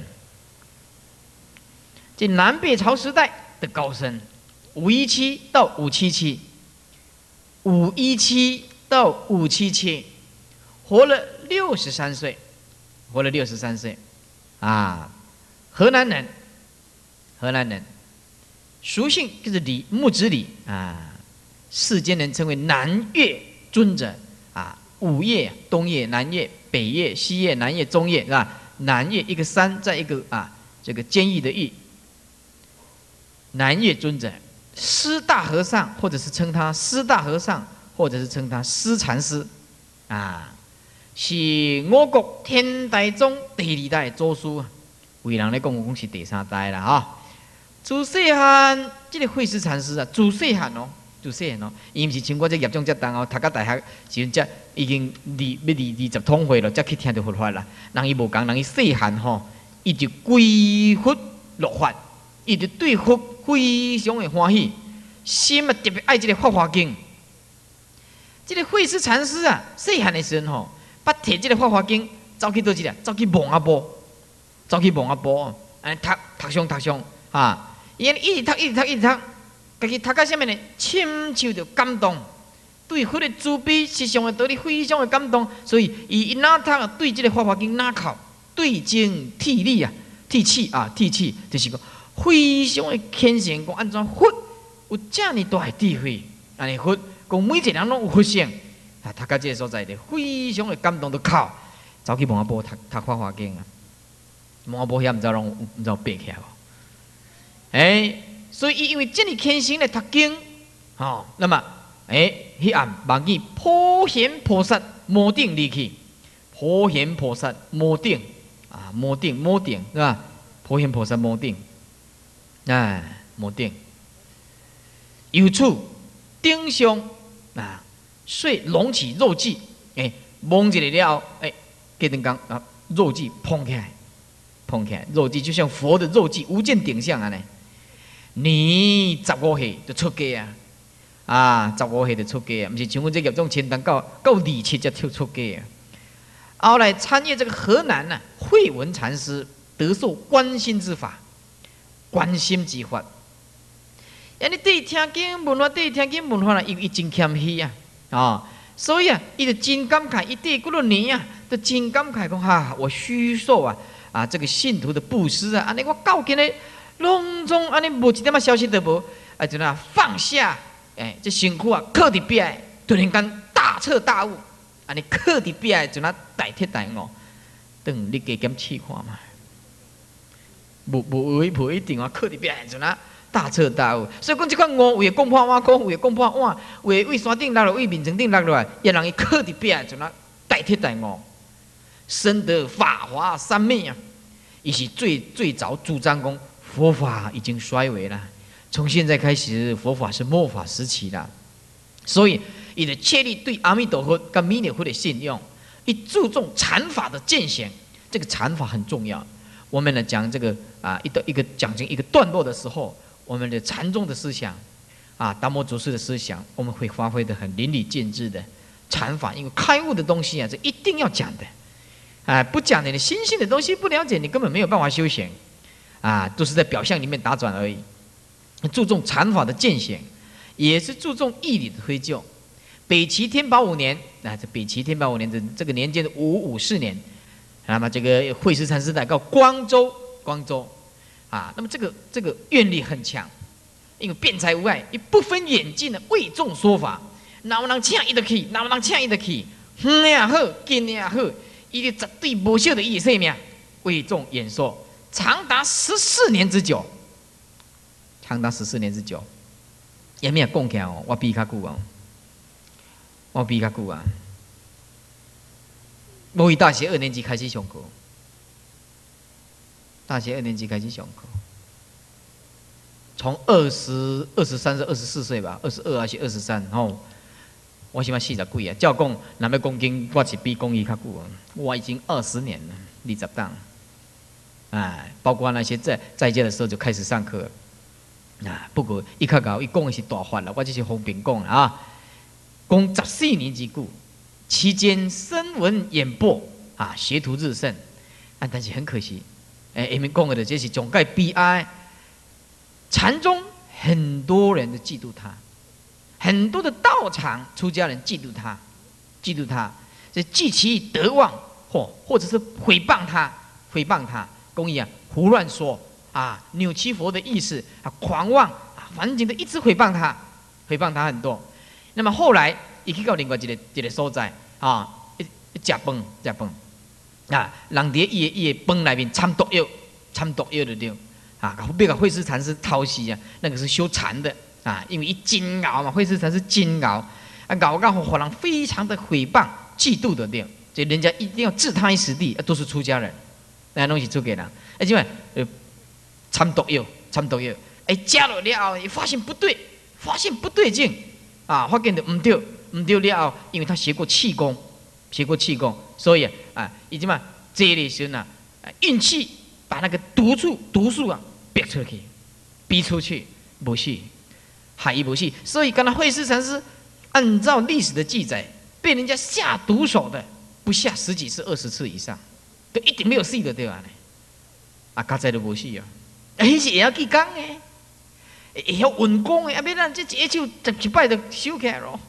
这南北朝时代的高僧，五一七到五七七，五一七到五七七，活了六十三岁，活了六十三岁，啊，河南人，河南人，俗姓就是李，木子李啊，世间人称为南岳尊者啊，五岳，东岳、南岳、北岳、西岳、南岳、中岳是吧？南岳一个山，在一个啊这个监狱的狱。南岳尊者，师大和尚，或者是称他师大和尚，或者是称他师禅师，啊，是我国天台宗第二代祖师，为人来讲，讲是第三代啦哈。自细汉，这个慧思禅师啊，自细汉哦，自细汉哦，伊毋是像我这业障遮重哦，读到大学时阵才已经二要二二十通岁了，才去听到佛法啦。人伊无共，人伊细汉吼，伊就归佛落法，伊就对佛非常的欢喜，心啊特别爱这个《法华经》。这个慧思禅师啊，细汉的时阵吼，捌摕这个《法华经》走去倒一个，走去望阿波，走去望阿波，安读读上读上啊，伊一直读一直读一直读，家己读到啥物呢？深受着感动，对佛的慈悲、实相的道理非常的感动，所以伊一哪读啊，对这个《法华经》哪考，对经涕泪啊，涕泣啊，涕泣，就是讲。非常的虔诚，讲安怎佛有这么大的智慧，安尼佛讲每一个人拢有佛性，啊，读到这个所在的非常的感动，都靠走去蒙阿波读读《法华经》啊，蒙阿波遐毋知拢毋知背起来无？哎，所以伊因为这么虔诚来读经，哦，那么哎，迄暗望见普贤菩萨摩顶离去，普贤菩萨摩顶啊，摩顶摩顶是吧？普贤菩萨摩顶。哎，摩顶，由此顶上啊，遂隆起肉髻，哎，蒙一个了，哎，隔顿讲啊，肉髻膨起来，膨起来，肉髻就像佛的肉髻，无见顶相啊呢。你十五岁就出家啊，啊，十五岁就出家啊，不是像阮这业种清单到到二七才跳出家啊。后来参阅这个河南呢、啊，慧文禅师得受观心之法。观心之法，因为对听经文化，对听经文化啦，伊伊真谦虚啊，啊，所以啊，伊就真感慨，伊对几多年啊，都真感慨讲哈，我虚受啊啊这个信徒的布施啊，安尼我到今日拢总安尼无一点仔消息都无，啊就那放下，哎，这身躯啊靠伫壁，突然间大彻大悟，安尼靠伫壁就那大彻大悟，等你加减试看嘛。无无为无一定啊，靠伫边就那大彻大悟。所以讲这款悟，有的讲破碗，讲有的讲破碗，有的为山顶落来，为面层顶落来，也人伊靠伫边就那大彻大悟，深得法华三昧啊！伊是最最早主张讲佛法已经衰微了，从现在开始佛法是末法时期了。所以伊就确立对阿弥陀佛跟弥勒佛的信用，伊注重禅法的践行，这个禅法很重要。我们呢讲这个啊，一个一个讲成一个段落的时候，我们的禅宗的思想啊，达摩祖师的思想，我们会发挥的很淋漓尽致的禅法，因为开悟的东西啊，这一定要讲的，啊，不讲的你心性的东西不了解，你根本没有办法修行，啊，都是在表象里面打转而已。注重禅法的践行，也是注重义理的推究。北齐天宝五年啊，这北齐天宝五年的这个年间的五五四年。那么这个慧思禅师来到光州，光州，啊，那么这个这个愿力很强，因为辩才无碍，也不分远近的为众说法，哪有人请伊就去，哪有人请伊就去，远也好，近也好，伊就绝对无少的伊的性命为众演说，长达十四年之久，长达十四年之久，也没有讲起来哦，我比较久啊，我比较久啊。我大学二年级开始上课，大学二年级开始上课，从二十二十三岁、二十四岁吧，二十二还是二十三？吼，我起码四十几啊。照讲，那要讲经，我是比讲伊较久啊。我已经二十年了，二十档，哎，包括那些在在家的时候就开始上课， 啊，不过伊较搞，伊讲的是大法啦，我只是方便讲啦啊。讲十四年之久，期间声闻演播啊，学徒日盛啊，但是很可惜，哎，下面讲的这是总该悲哀。禅宗很多人都嫉妒他，很多的道场出家人嫉妒他，嫉妒他，这记其德望，或或者是诽谤他，诽谤他，公义啊，胡乱说啊，扭曲佛的意思啊，狂妄啊，反正都一直诽谤他，诽谤他很多。那么后来，伊去到另外一个一个所在啊，一食饭食饭啊，人伫伊的伊的饭内面掺毒药，掺毒药就对啊，被个慧思禅师抄袭啊，那个是修禅的啊，因为一煎熬嘛，慧思禅师煎熬啊，熬到互人非常的诽谤、嫉妒的对，所以人家一定要置他于死地，啊、都是出家人，那东西出给人，而且呃掺毒药，掺毒药，哎加了了后，发现不对，发现不对劲。啊，发现的唔对，唔对了后，因为他学过气功，学过气功，所以啊，已经嘛这里时呢，运气把那个毒素毒素啊逼出去，逼出去，不是，害伊不是，所以刚才慧思禅师按照历史的记载，被人家下毒手的不下十几次、二十次以上，都一点没有死的对吧？啊，刚才都不是啊，而且也要去讲诶。会晓运功的，啊！要咱这一手十一摆就收起来咯。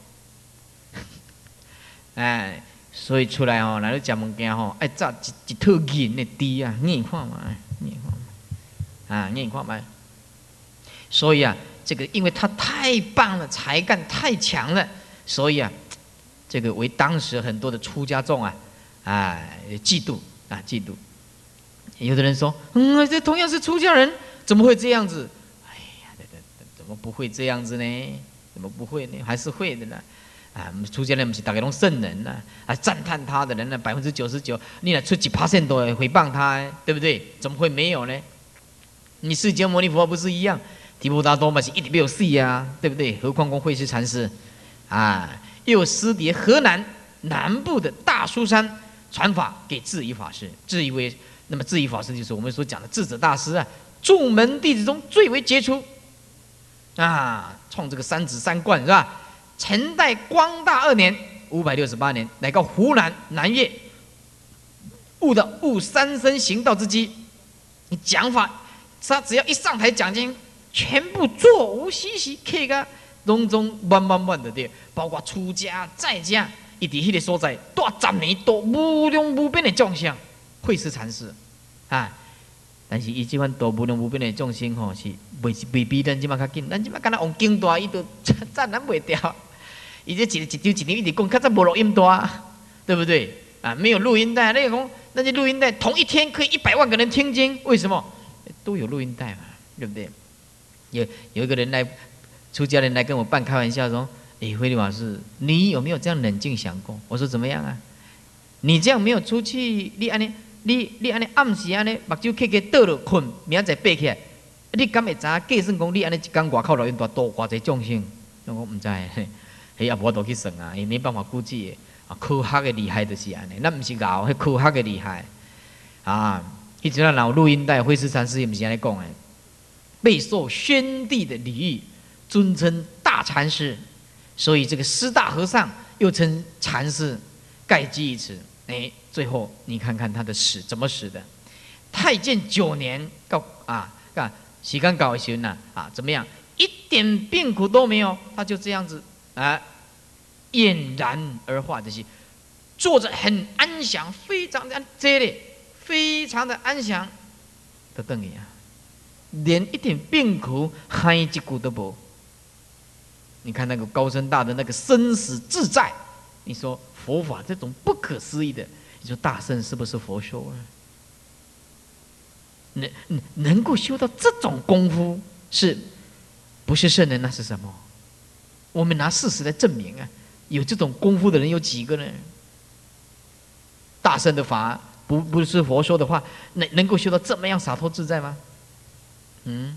哎，所以出来吼，来到食物件吼，爱炸一一套银的猪啊，你看嘛，你看嘛，啊，你看嘛。所以啊，这个因为他太棒了，才干太强了，所以啊，这个为当时很多的出家众啊，哎，嫉妒啊，嫉妒。有的人说，嗯，这同样是出家人，怎么会这样子？怎么不会这样子呢？怎么不会呢？还是会的呢。啊，出家人不是大家都圣人呐、啊，啊，赞叹他的人呢，百分之九十九，你来出几趴线都诽谤他，对不对？怎么会没有呢？你释迦牟尼佛不是一样？提婆达多嘛是一点没有事呀，对不对？何况跟慧思禅师，啊，又有师弟河南南部的大苏山传法给智颐法师，智颐为那么智颐法师就是我们所讲的智者大师啊，众门弟子中最为杰出。啊，创这个三子三观是吧？陈代光大二年（五百六十八年），来到湖南南岳，悟到悟三生行道之机。你讲法，他只要一上台讲经，全部座无虚席，客个拢总满满满的对，包括出家在家，一伫迄个所在，多十年都无量无边的众生，慧思禅师啊。但是伊即款多无量无边的众生吼，是未未比咱即马较紧。咱即马敢若往经大，伊都赞咱袂掉。伊这一一张一张一直讲，较早无录音带，对不对？啊，没有录音带，那个那些录音带，同一天可以一百万个人听经，为什么？都有录音带嘛，对不对？有有一个人来，出家人来跟我半开玩笑说：“哎，慧律法师，你有没有这样冷静想过？”我说：“怎么样啊？你这样没有出去，你安尼。”你你安尼暗时安尼目睭起起倒落困，明仔载爬起来，你敢会知影？计算讲你安尼一工外口录音带多偌济众生，我唔知，嘿也无都去算啊，也没办法估计的。啊，科学的厉害就是安尼，那唔是搞，迄科学的厉害啊！迄阵啊，有录音带，慧思禅师也唔是安尼讲的，备受宣帝的礼遇，尊称大禅师，所以这个师大和尚又称禅师，盖记一词。哎，最后你看看他的死怎么死的？太建九年告啊，啊，时间搞的时候呢啊，怎么样？一点病苦都没有，他就这样子啊，俨然而化，就是坐着很安详，非常的这里，非常的安详的等于啊，连一点病苦嗨一股都无。你看那个高僧大的那个生死自在，你说。佛法这种不可思议的，你说大圣是不是佛修啊？能能够修到这种功夫，是不是圣人？那是什么？我们拿事实来证明啊！有这种功夫的人有几个呢？大圣的法不不是佛说的话，能能够修到这么样洒脱自在吗？嗯。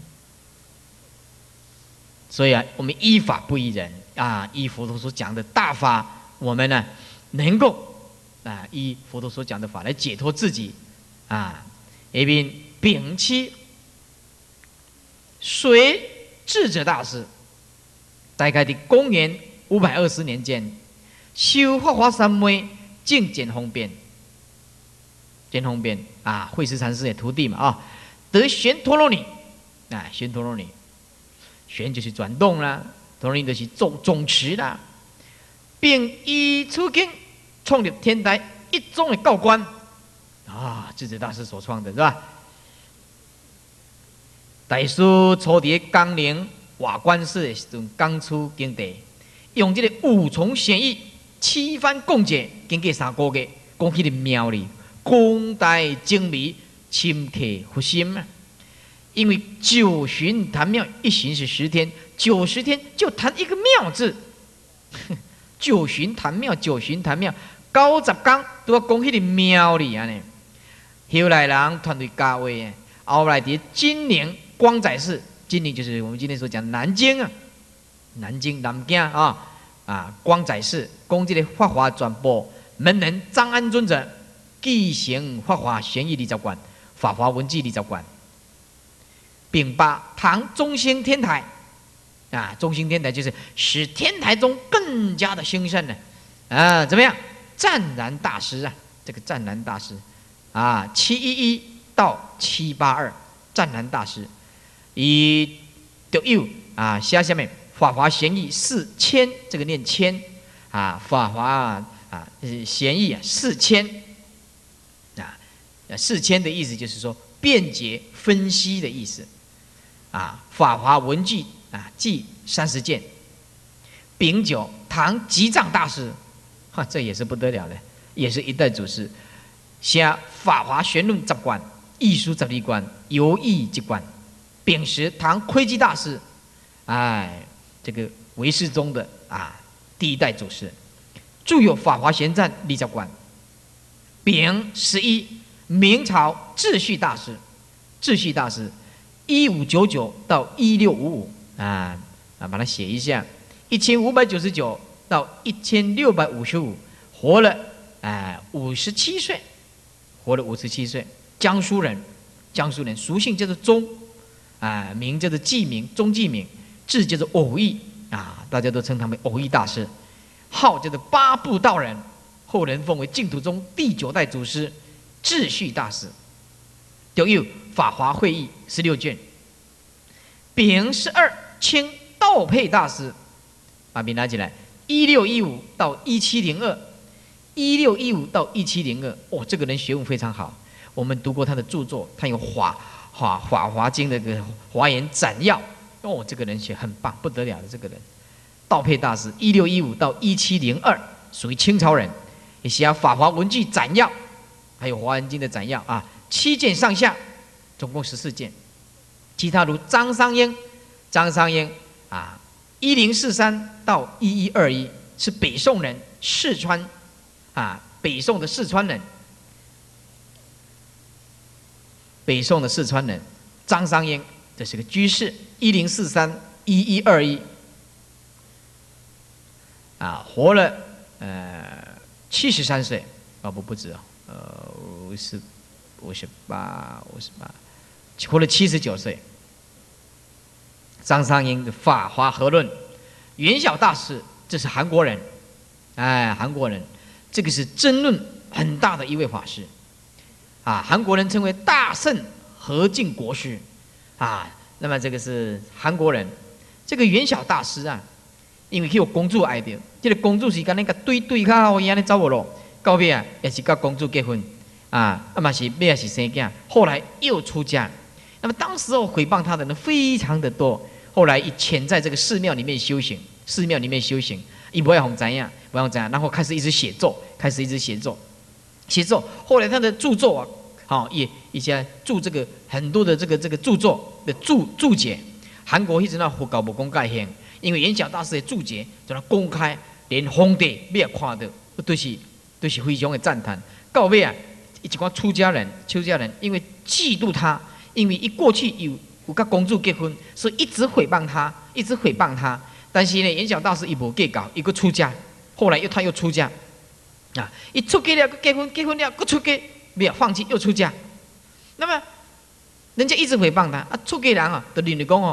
所以啊，我们依法不依人啊，依佛陀所讲的大法，我们呢？能够啊，依佛陀所讲的法来解脱自己啊，一边摒弃随智者大师，大概在公元五百二十年间，修法华三昧，正见方便，见方便啊，慧思禅师的徒弟嘛啊，得旋陀罗尼，啊，旋陀罗尼，旋就是转动啦，陀罗尼就是总总持啦，并以此经创立天台一宗的教观啊，智者大师所创的是吧？大师初伫江陵瓦官寺的时阵，刚出经地，用这个五重显义七番讲解，经过三个月，讲迄个妙理，功大精微，深刻核心啊！因为九旬谈妙，一旬是十天，九十天就谈一个妙字。九旬谈妙，九旬谈妙，九十天都要讲迄个妙理啊！呢，后来人团队加位啊，后来伫金陵光载寺，金陵就是我们今天所讲南京啊，南京南京啊啊，光载寺讲这个法华传播门人张安尊者继承法华玄义二十观、法华文记二十观，并把唐中兴天台啊，中兴天台就是使天台宗更加的兴盛呢啊，怎么样？湛然大师啊，这个湛然大师啊，七一一到七八二，湛然大师。以就有啊，写下面法华玄义四千，这个念千啊，法华啊啊玄义啊四千啊，四千的意思就是说辩解分析的意思啊。法华文记啊记三十件，丙九唐吉藏大师，哈，这也是不得了的，也是一代祖师，写法华玄论十观、义书十二观、游义一观。丙时唐窥基大师，哎，这个唯识宗的啊第一代祖师，著有《法华玄赞》二十观。丙十一明朝智旭大师，智旭大师一五九九到一六五五啊啊，把它写一下，一千五百九十九到一千六百五十五，活了哎五十七岁，活了五十七岁，江苏人，江苏人，俗姓叫做钟。啊，名叫做记名，钟记名，字叫做偶义啊，大家都称他为偶义大师，号叫做八部道人，后人奉为净土宗第九代祖师，智旭大师。就有《法华会议》十六卷。丙十二清道配大师，把笔拿起来，一六一五到一七零二，一六一五到一七零二，哦，这个人学问非常好，我们读过他的著作，他有法。法法华经的个华严斩要，哦，这个人学很棒，不得了的这个人。道配大师，一六一五到一七零二，属于清朝人，也写法华文具斩要，还有华严经的斩要啊，七件上下，总共十四件。其他如张商英，张商英啊，一零四三到一一二一，是北宋人，四川啊，北宋的四川人。北宋的四川人张商英，这是个居士，一零四三一一二一，啊，活了呃七十三岁，啊不不止啊，呃五十五十八五十八，活了七十九岁。张商英的《法华合论》，元晓大师，这是韩国人，哎，韩国人，这个是争论很大的一位法师。啊，韩国人称为大圣和敬国师，啊，那么这个是韩国人，这个元晓大师啊，因为去有公主爱着，这个公主是跟那个对对较好，伊安尼走无路，到尾啊也是跟公主结婚，啊，啊嘛是尾也是生囝，后来又出家，那么当时候诽谤他的人非常的多，后来一潜在这个寺庙里面修行，寺庙里面修行，伊不要红怎样，不要怎样，然后开始一直写咒，开始一直写咒。写作，后来他的著作啊，好、哦、也一些注这个很多的这个这个著作的注注解，韩国一直那佛教不公开行，因为元晓大师的注解在那公开，连皇帝也看到，都是都是非常的赞叹。到尾啊，一寡出家人，出家人因为嫉妒他，因为一过去有有跟公主结婚，所以一直诽谤他，一直诽谤他。但是呢，元晓大师一无计较，一个出家，后来又他又出家。啊！一出家了，结婚，结婚了，又出家，没有放弃，又出家。那么，人家一直诽谤他啊，出家人啊，就认为讲哦，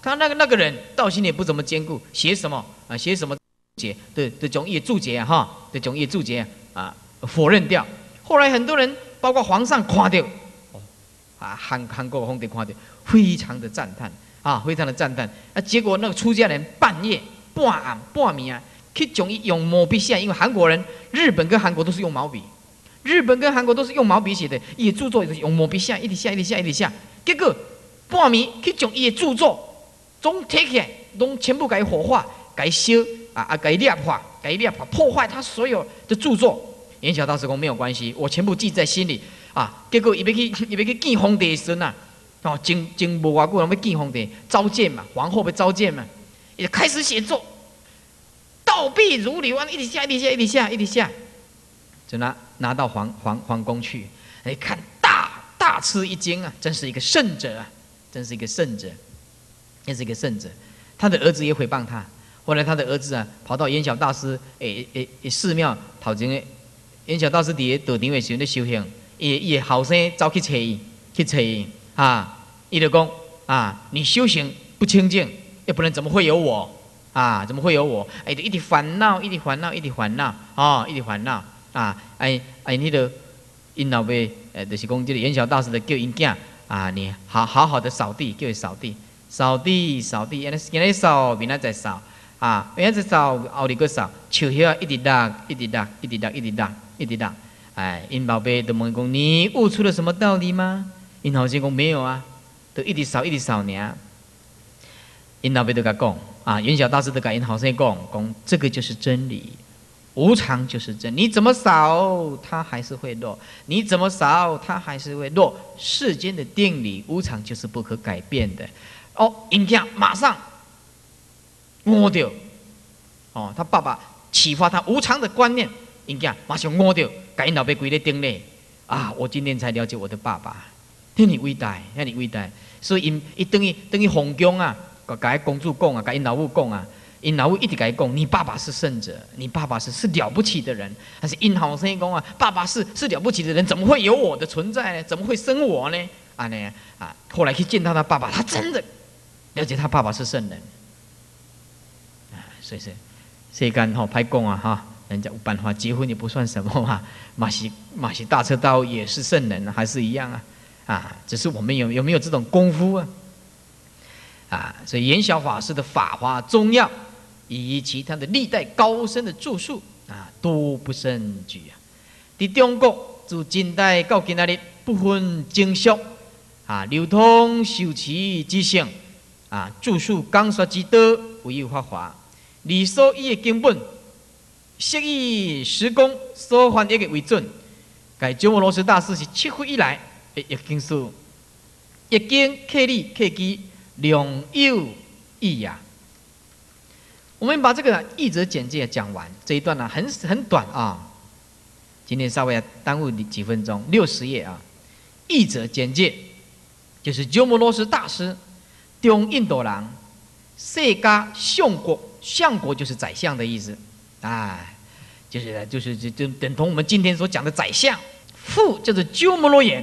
他那个那个人道心也不怎么坚固，写什么啊？写什么注解的的种业注解啊哈，的种业注解啊否认掉。后来很多人，包括皇上看到，哦啊韩韩国皇帝看到，非常的赞叹啊，非常的赞叹。啊，结果那个出家人半夜半暗半夜啊，去将伊用毛笔写，因为韩国人、日本跟韩国都是用毛笔，日本跟韩国都是用毛笔写的，伊的著作也是用毛笔写，一直写，一直写，一直写。结果半暝去将伊的著作总摕起来，拢全部给火化，给烧啊啊，给裂化，给裂化，破坏他所有的著作。圆晓大师讲没有关系，我全部记在心里啊。结果伊要去，伊要去见皇帝的时阵啊，哦，前前无偌久人要见皇帝，召见嘛，皇后要召见嘛，也开始写作，倒笔如流啊，一直下，一直下，一直下，一直下，就拿拿到皇皇皇宫去，哎，看大大吃一惊啊，真是一个圣者啊，真是一个圣者。也是一个圣者，他的儿子也诽谤他。后来他的儿子啊，跑到圆晓大师诶诶诶寺庙头前的圆晓大师伫个道场的时候咧修行，伊伊的后生走去找伊，去找伊啊，伊就讲啊，你修行不清净，要不然怎么会有我啊？怎么会有我？哎，就一直烦恼，一直烦恼，一直烦恼啊，一直烦恼啊！哎哎，那个因老爸呃，就是讲这个圆晓大师的叫因囝啊，你好好好的扫地，叫伊扫地。扫地，扫地，今日今日扫，明仔再扫，啊，明仔再扫，后日搁扫，树叶一直落，一直落，一直落，一直落，一直落。哎，因老爸就问讲：你悟出了什么道理吗？因后生讲没有啊，都一直扫，一直扫尔。因老爸就甲讲：啊，圆晓大师就甲因后生讲，讲这个就是真理，无常就是真。你怎么扫，它还是会落；你怎么扫，它还是会落。世间的定理，无常就是不可改变的。哦，因囝马上悟到，哦，他爸爸启发他无常的观念，因囝马上悟到，甲因老爸跪咧顶咧。啊，我今天才了解我的爸爸，遐尼伟大，遐尼伟大。所以因伊等于等于皇宫啊，甲伊公主讲啊，甲因老母讲啊，因老母一直甲伊讲，你爸爸是圣者，你爸爸是是了不起的人。但是因后生讲啊，爸爸是是了不起的人，怎么会有我的存在呢？怎么会生我呢？啊呢啊，后来去见到他爸爸，他真的了解他爸爸是圣人，啊，所以是世间吼歹讲啊哈，人家有办法结婚也不算什么嘛，马西马西大车道也是圣人，还是一样啊，啊，只是我们有有没有这种功夫啊？啊，所以圆晓法师的《法华宗要》以及其他的历代高僧的著述啊，都不胜举啊。在中国自近代到今仔日，不分经俗啊，流通修持之性。啊，著述讲说之多，唯有法华。而所依的经本，适以时公所翻译的为准。该鸠摩罗什大师是七佛以来的译经师，译经客理客机两有异呀。我们把这个译者简介讲完，这一段呢、啊、很很短啊，今天稍微要耽误你几分钟，六十页啊。译者简介就是鸠摩罗什大师。中印度人，世家相国，相国就是宰相的意思，哎，就是就是就就等同我们今天所讲的宰相。父叫做鸠摩罗衍，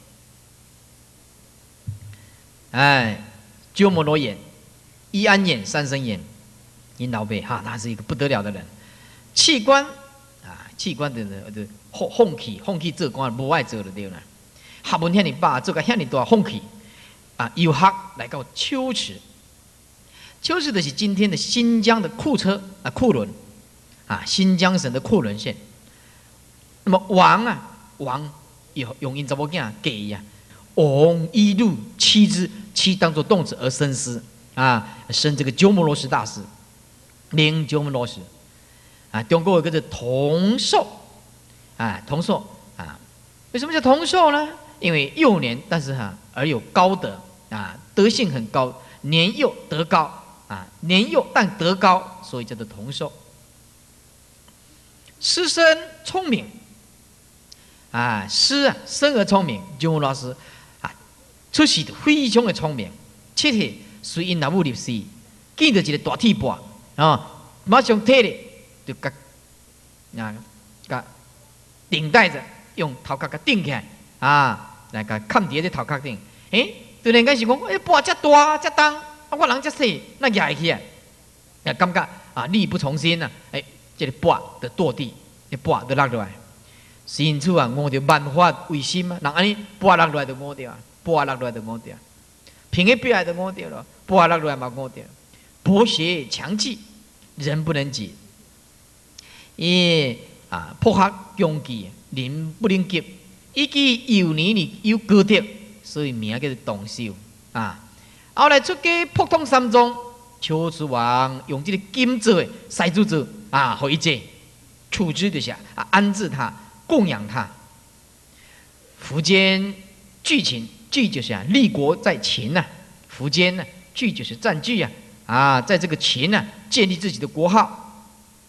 哎，鸠摩罗衍，一安衍，三生衍，因老辈哈，他是一个不得了的人。器官啊，器官的的放放弃，放弃做官，无爱做就对了。学问遐尼饱，做个遐尼大放弃。啊，游学来到秋池，秋池的是今天的新疆的库车啊，库伦啊，新疆省的库伦县。那么王啊，王用用因怎么讲给呀？王一路妻之，妻当作动词而生思啊，生这个鸠摩罗什大师，名鸠摩罗什啊，中国有个叫童寿啊，童寿啊，为什么叫童寿呢？因为幼年，但是哈、啊、而有高德啊，德性很高，年幼德高啊，年幼但德高，所以叫做童寿。师生聪明啊，师啊生而聪明，鸠摩罗什啊出世非常的聪明，切切随因老母入世，见到一个大铁钵啊，马上摕咧就甲啊甲顶戴着，用头壳甲顶起来啊。来个看碟在头壳顶，诶，突然间是讲，诶，钵遮大遮重， 啊，我人遮细，那压起啊，也感觉啊力不从心啊，哎，这个跋就堕地，一跋就落落来。因此啊，悟着万法唯心啊，人安尼跋落落来就悟着啊，跋落落来就悟着，平一边来就悟着了，跋落落来嘛悟着。博学强记，人不能及。伊啊，博学强记，人不能及。伊记幼年里有高德，所以名叫做动秀啊。后来出家普通三宗，丘处王用这个金做的塞珠子啊，给伊坐，处置就是啊，安置他，供养他。苻坚据秦，据就是啊，立国在秦呐、啊。苻坚呢，据就是占据啊，啊，在这个秦呢、啊，建立自己的国号，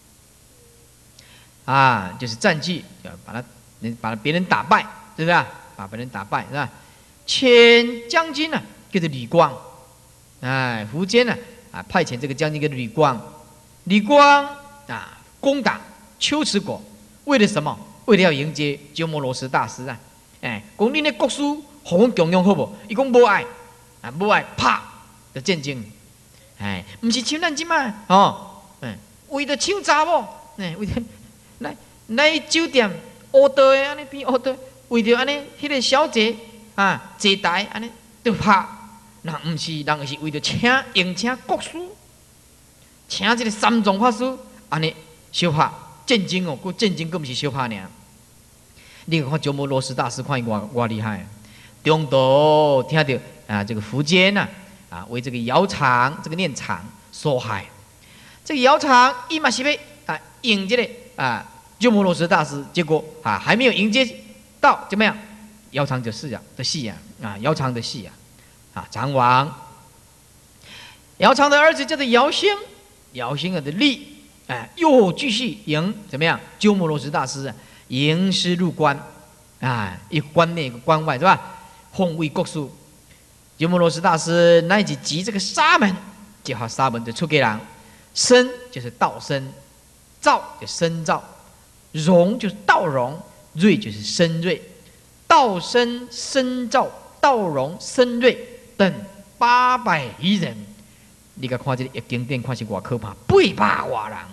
啊，就是占据，要把他，把别人打败，是不是啊？把别人打败，是吧？前将军呢、啊，叫做吕光。哎，苻坚呢，啊，派遣这个将军跟吕光，吕光啊，攻打龟兹国，为了什么？为了要迎接鸠摩罗什大师啊！哎，讲你那国师互阮供养好不？伊讲无爱，啊，无爱，啪就战争。哎，唔是像咱即摆哦，哎，为着抢查某，哎，为着来来酒店乌道的安尼变乌道，为着安尼迄个小姐啊坐台安尼就拍。人毋是，人是为着请迎请国师，请这个三藏法师，安尼小拍战争哦，个战争，佫毋是小拍尔。你看鸠摩罗什大师，看伊偌偌厉害，中途听到啊，这个苻坚呐，啊，为这个姚苌这个念场所害。这个姚苌伊嘛是要啊迎这个啊鸠摩罗什大师，结果啊还没有迎接到，怎么样？姚苌就死啊，就死啊，啊，姚苌的死啊。啊，长王，姚苌的儿子叫做姚兴，姚兴儿的立，哎，又继续迎怎么样？鸠摩罗什大师啊，迎师入关，啊，一关内一个关外是吧？奉为国师。鸠摩罗什大师那一集集这个沙门，就好沙门的出家人，身就是道身，造就身造，容就是道容，瑞就是身瑞，道身身造，道容身瑞。等八百余人，你甲看这个易经典，看是偌可怕，八百外人，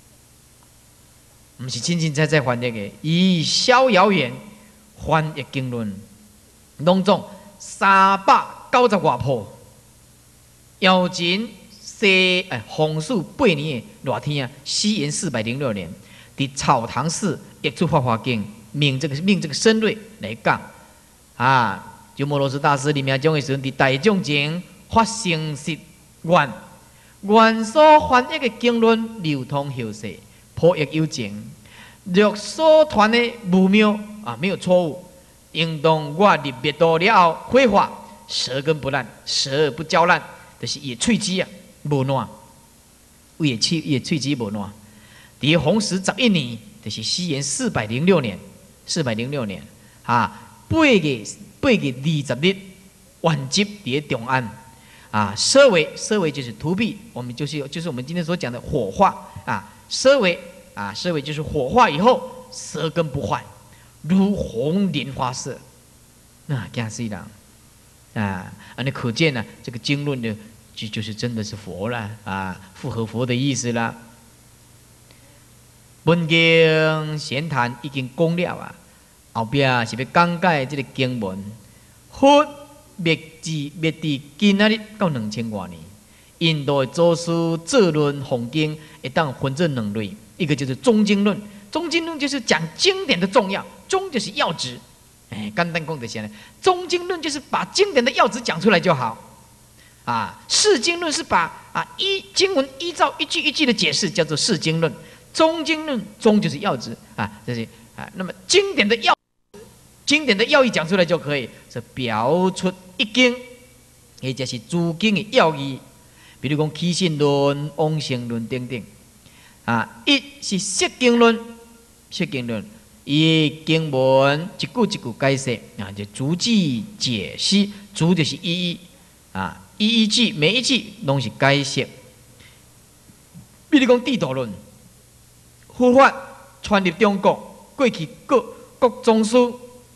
毋是真真在在翻译的，以逍遥远翻易经论，拢总三百九十外铺，姚前西哎洪术八年的热天啊，西元四百零六年，伫草堂寺译出《法华经》，命这个命这个深瑞来讲啊。鸠摩罗什大师临命终的时阵，伫大众前发生实愿，愿所翻译的经论流通后世，普益有情。若所传的无谬啊，没有错误，应当我入灭道了后挥发，舌根不烂，舌而不焦烂，就是伊喙齿啊无烂，伊的喙伊的喙齿无烂。伫弘时十一年，就是西元四百零六年，四百零六年啊，八月。八月二十日，晚集伫中安啊，舍为舍为就是图壁，我们就是就是我们今天所讲的火化啊，舍为啊，舍为就是火化以后舌根不坏，如红莲花色，那惊死人啊！啊，那可见呢、啊，这个经论的就就是真的是佛了啊，符合佛的意思啦。本经闲谈已经讲了啊。后壁是要讲解这个经文，佛灭至灭至今仔日到两千多年，印度的祖师这论弘经，会当分做两类，一个就是中经论，中经论就是讲经典的重要，中就是要旨，哎，简单讲就是呢，中经论就是把经典的要旨讲出来就好，啊，释经论是把啊依经文依照一句一句的解释，叫做释经论，中经论中就是要旨啊，这是啊，那么经典的要。经典的要义讲出来就可以，是表出一经，也就是诸经的要义。比如讲起信论、往生论等等。啊，一是释经论，释经论以经文一句一句解释啊，就逐句解析，逐就是一一啊，一一句每一句拢是解释。比如讲地道论，佛法传入中国，过去各各宗师。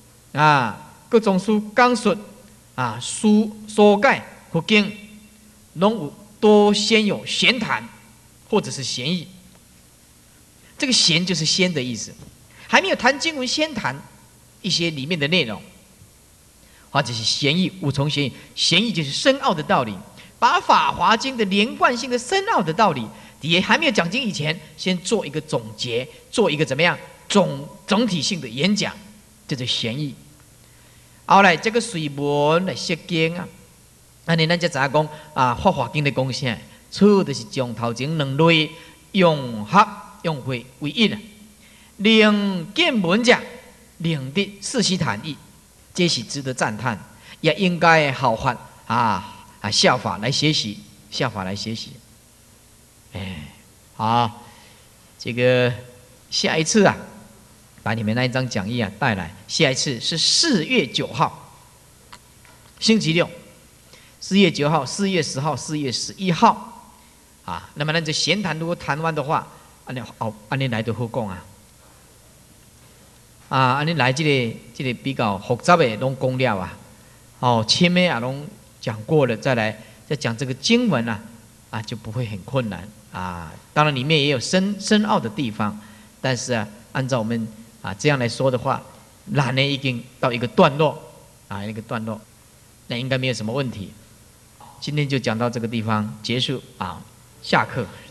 啊，各宗师讲述啊，书所解佛经， 拢有都先有闲谈，或者是闲议。这个闲就是先的意思，还没有谈经文，先谈一些里面的内容，或者是闲议。五重闲议，闲议就是深奥的道理，把《法华经》的连贯性的深奥的道理，也还没有讲经以前，先做一个总结，做一个怎么样总总体性的演讲，这就是闲议。后来这个随文来释经啊，安尼咱才知影讲啊，《法华经》的讲啥，主要就是将头前两类融合用会为一啊。令见闻者，令的四悉谈义，这是值得赞叹，也应该效法啊啊效法来学习，效法来学习。哎，好，这个下一次啊，把你们那一张讲义啊带来。下一次是四月九号，星期六。四月九号、四月十号、四月十一号，啊，那么咱这闲谈如果谈完的话，安尼哦，安尼来就好讲啊。啊，安尼来这个这个比较复杂的拢讲了啊，哦，前面啊拢讲过了，再来再讲这个经文啊，啊就不会很困难啊。当然里面也有深深奥的地方，但是啊，按照我们啊这样来说的话，难呢已经到一个段落啊，一个段落，那应该没有什么问题。今天就讲到这个地方结束啊，下课。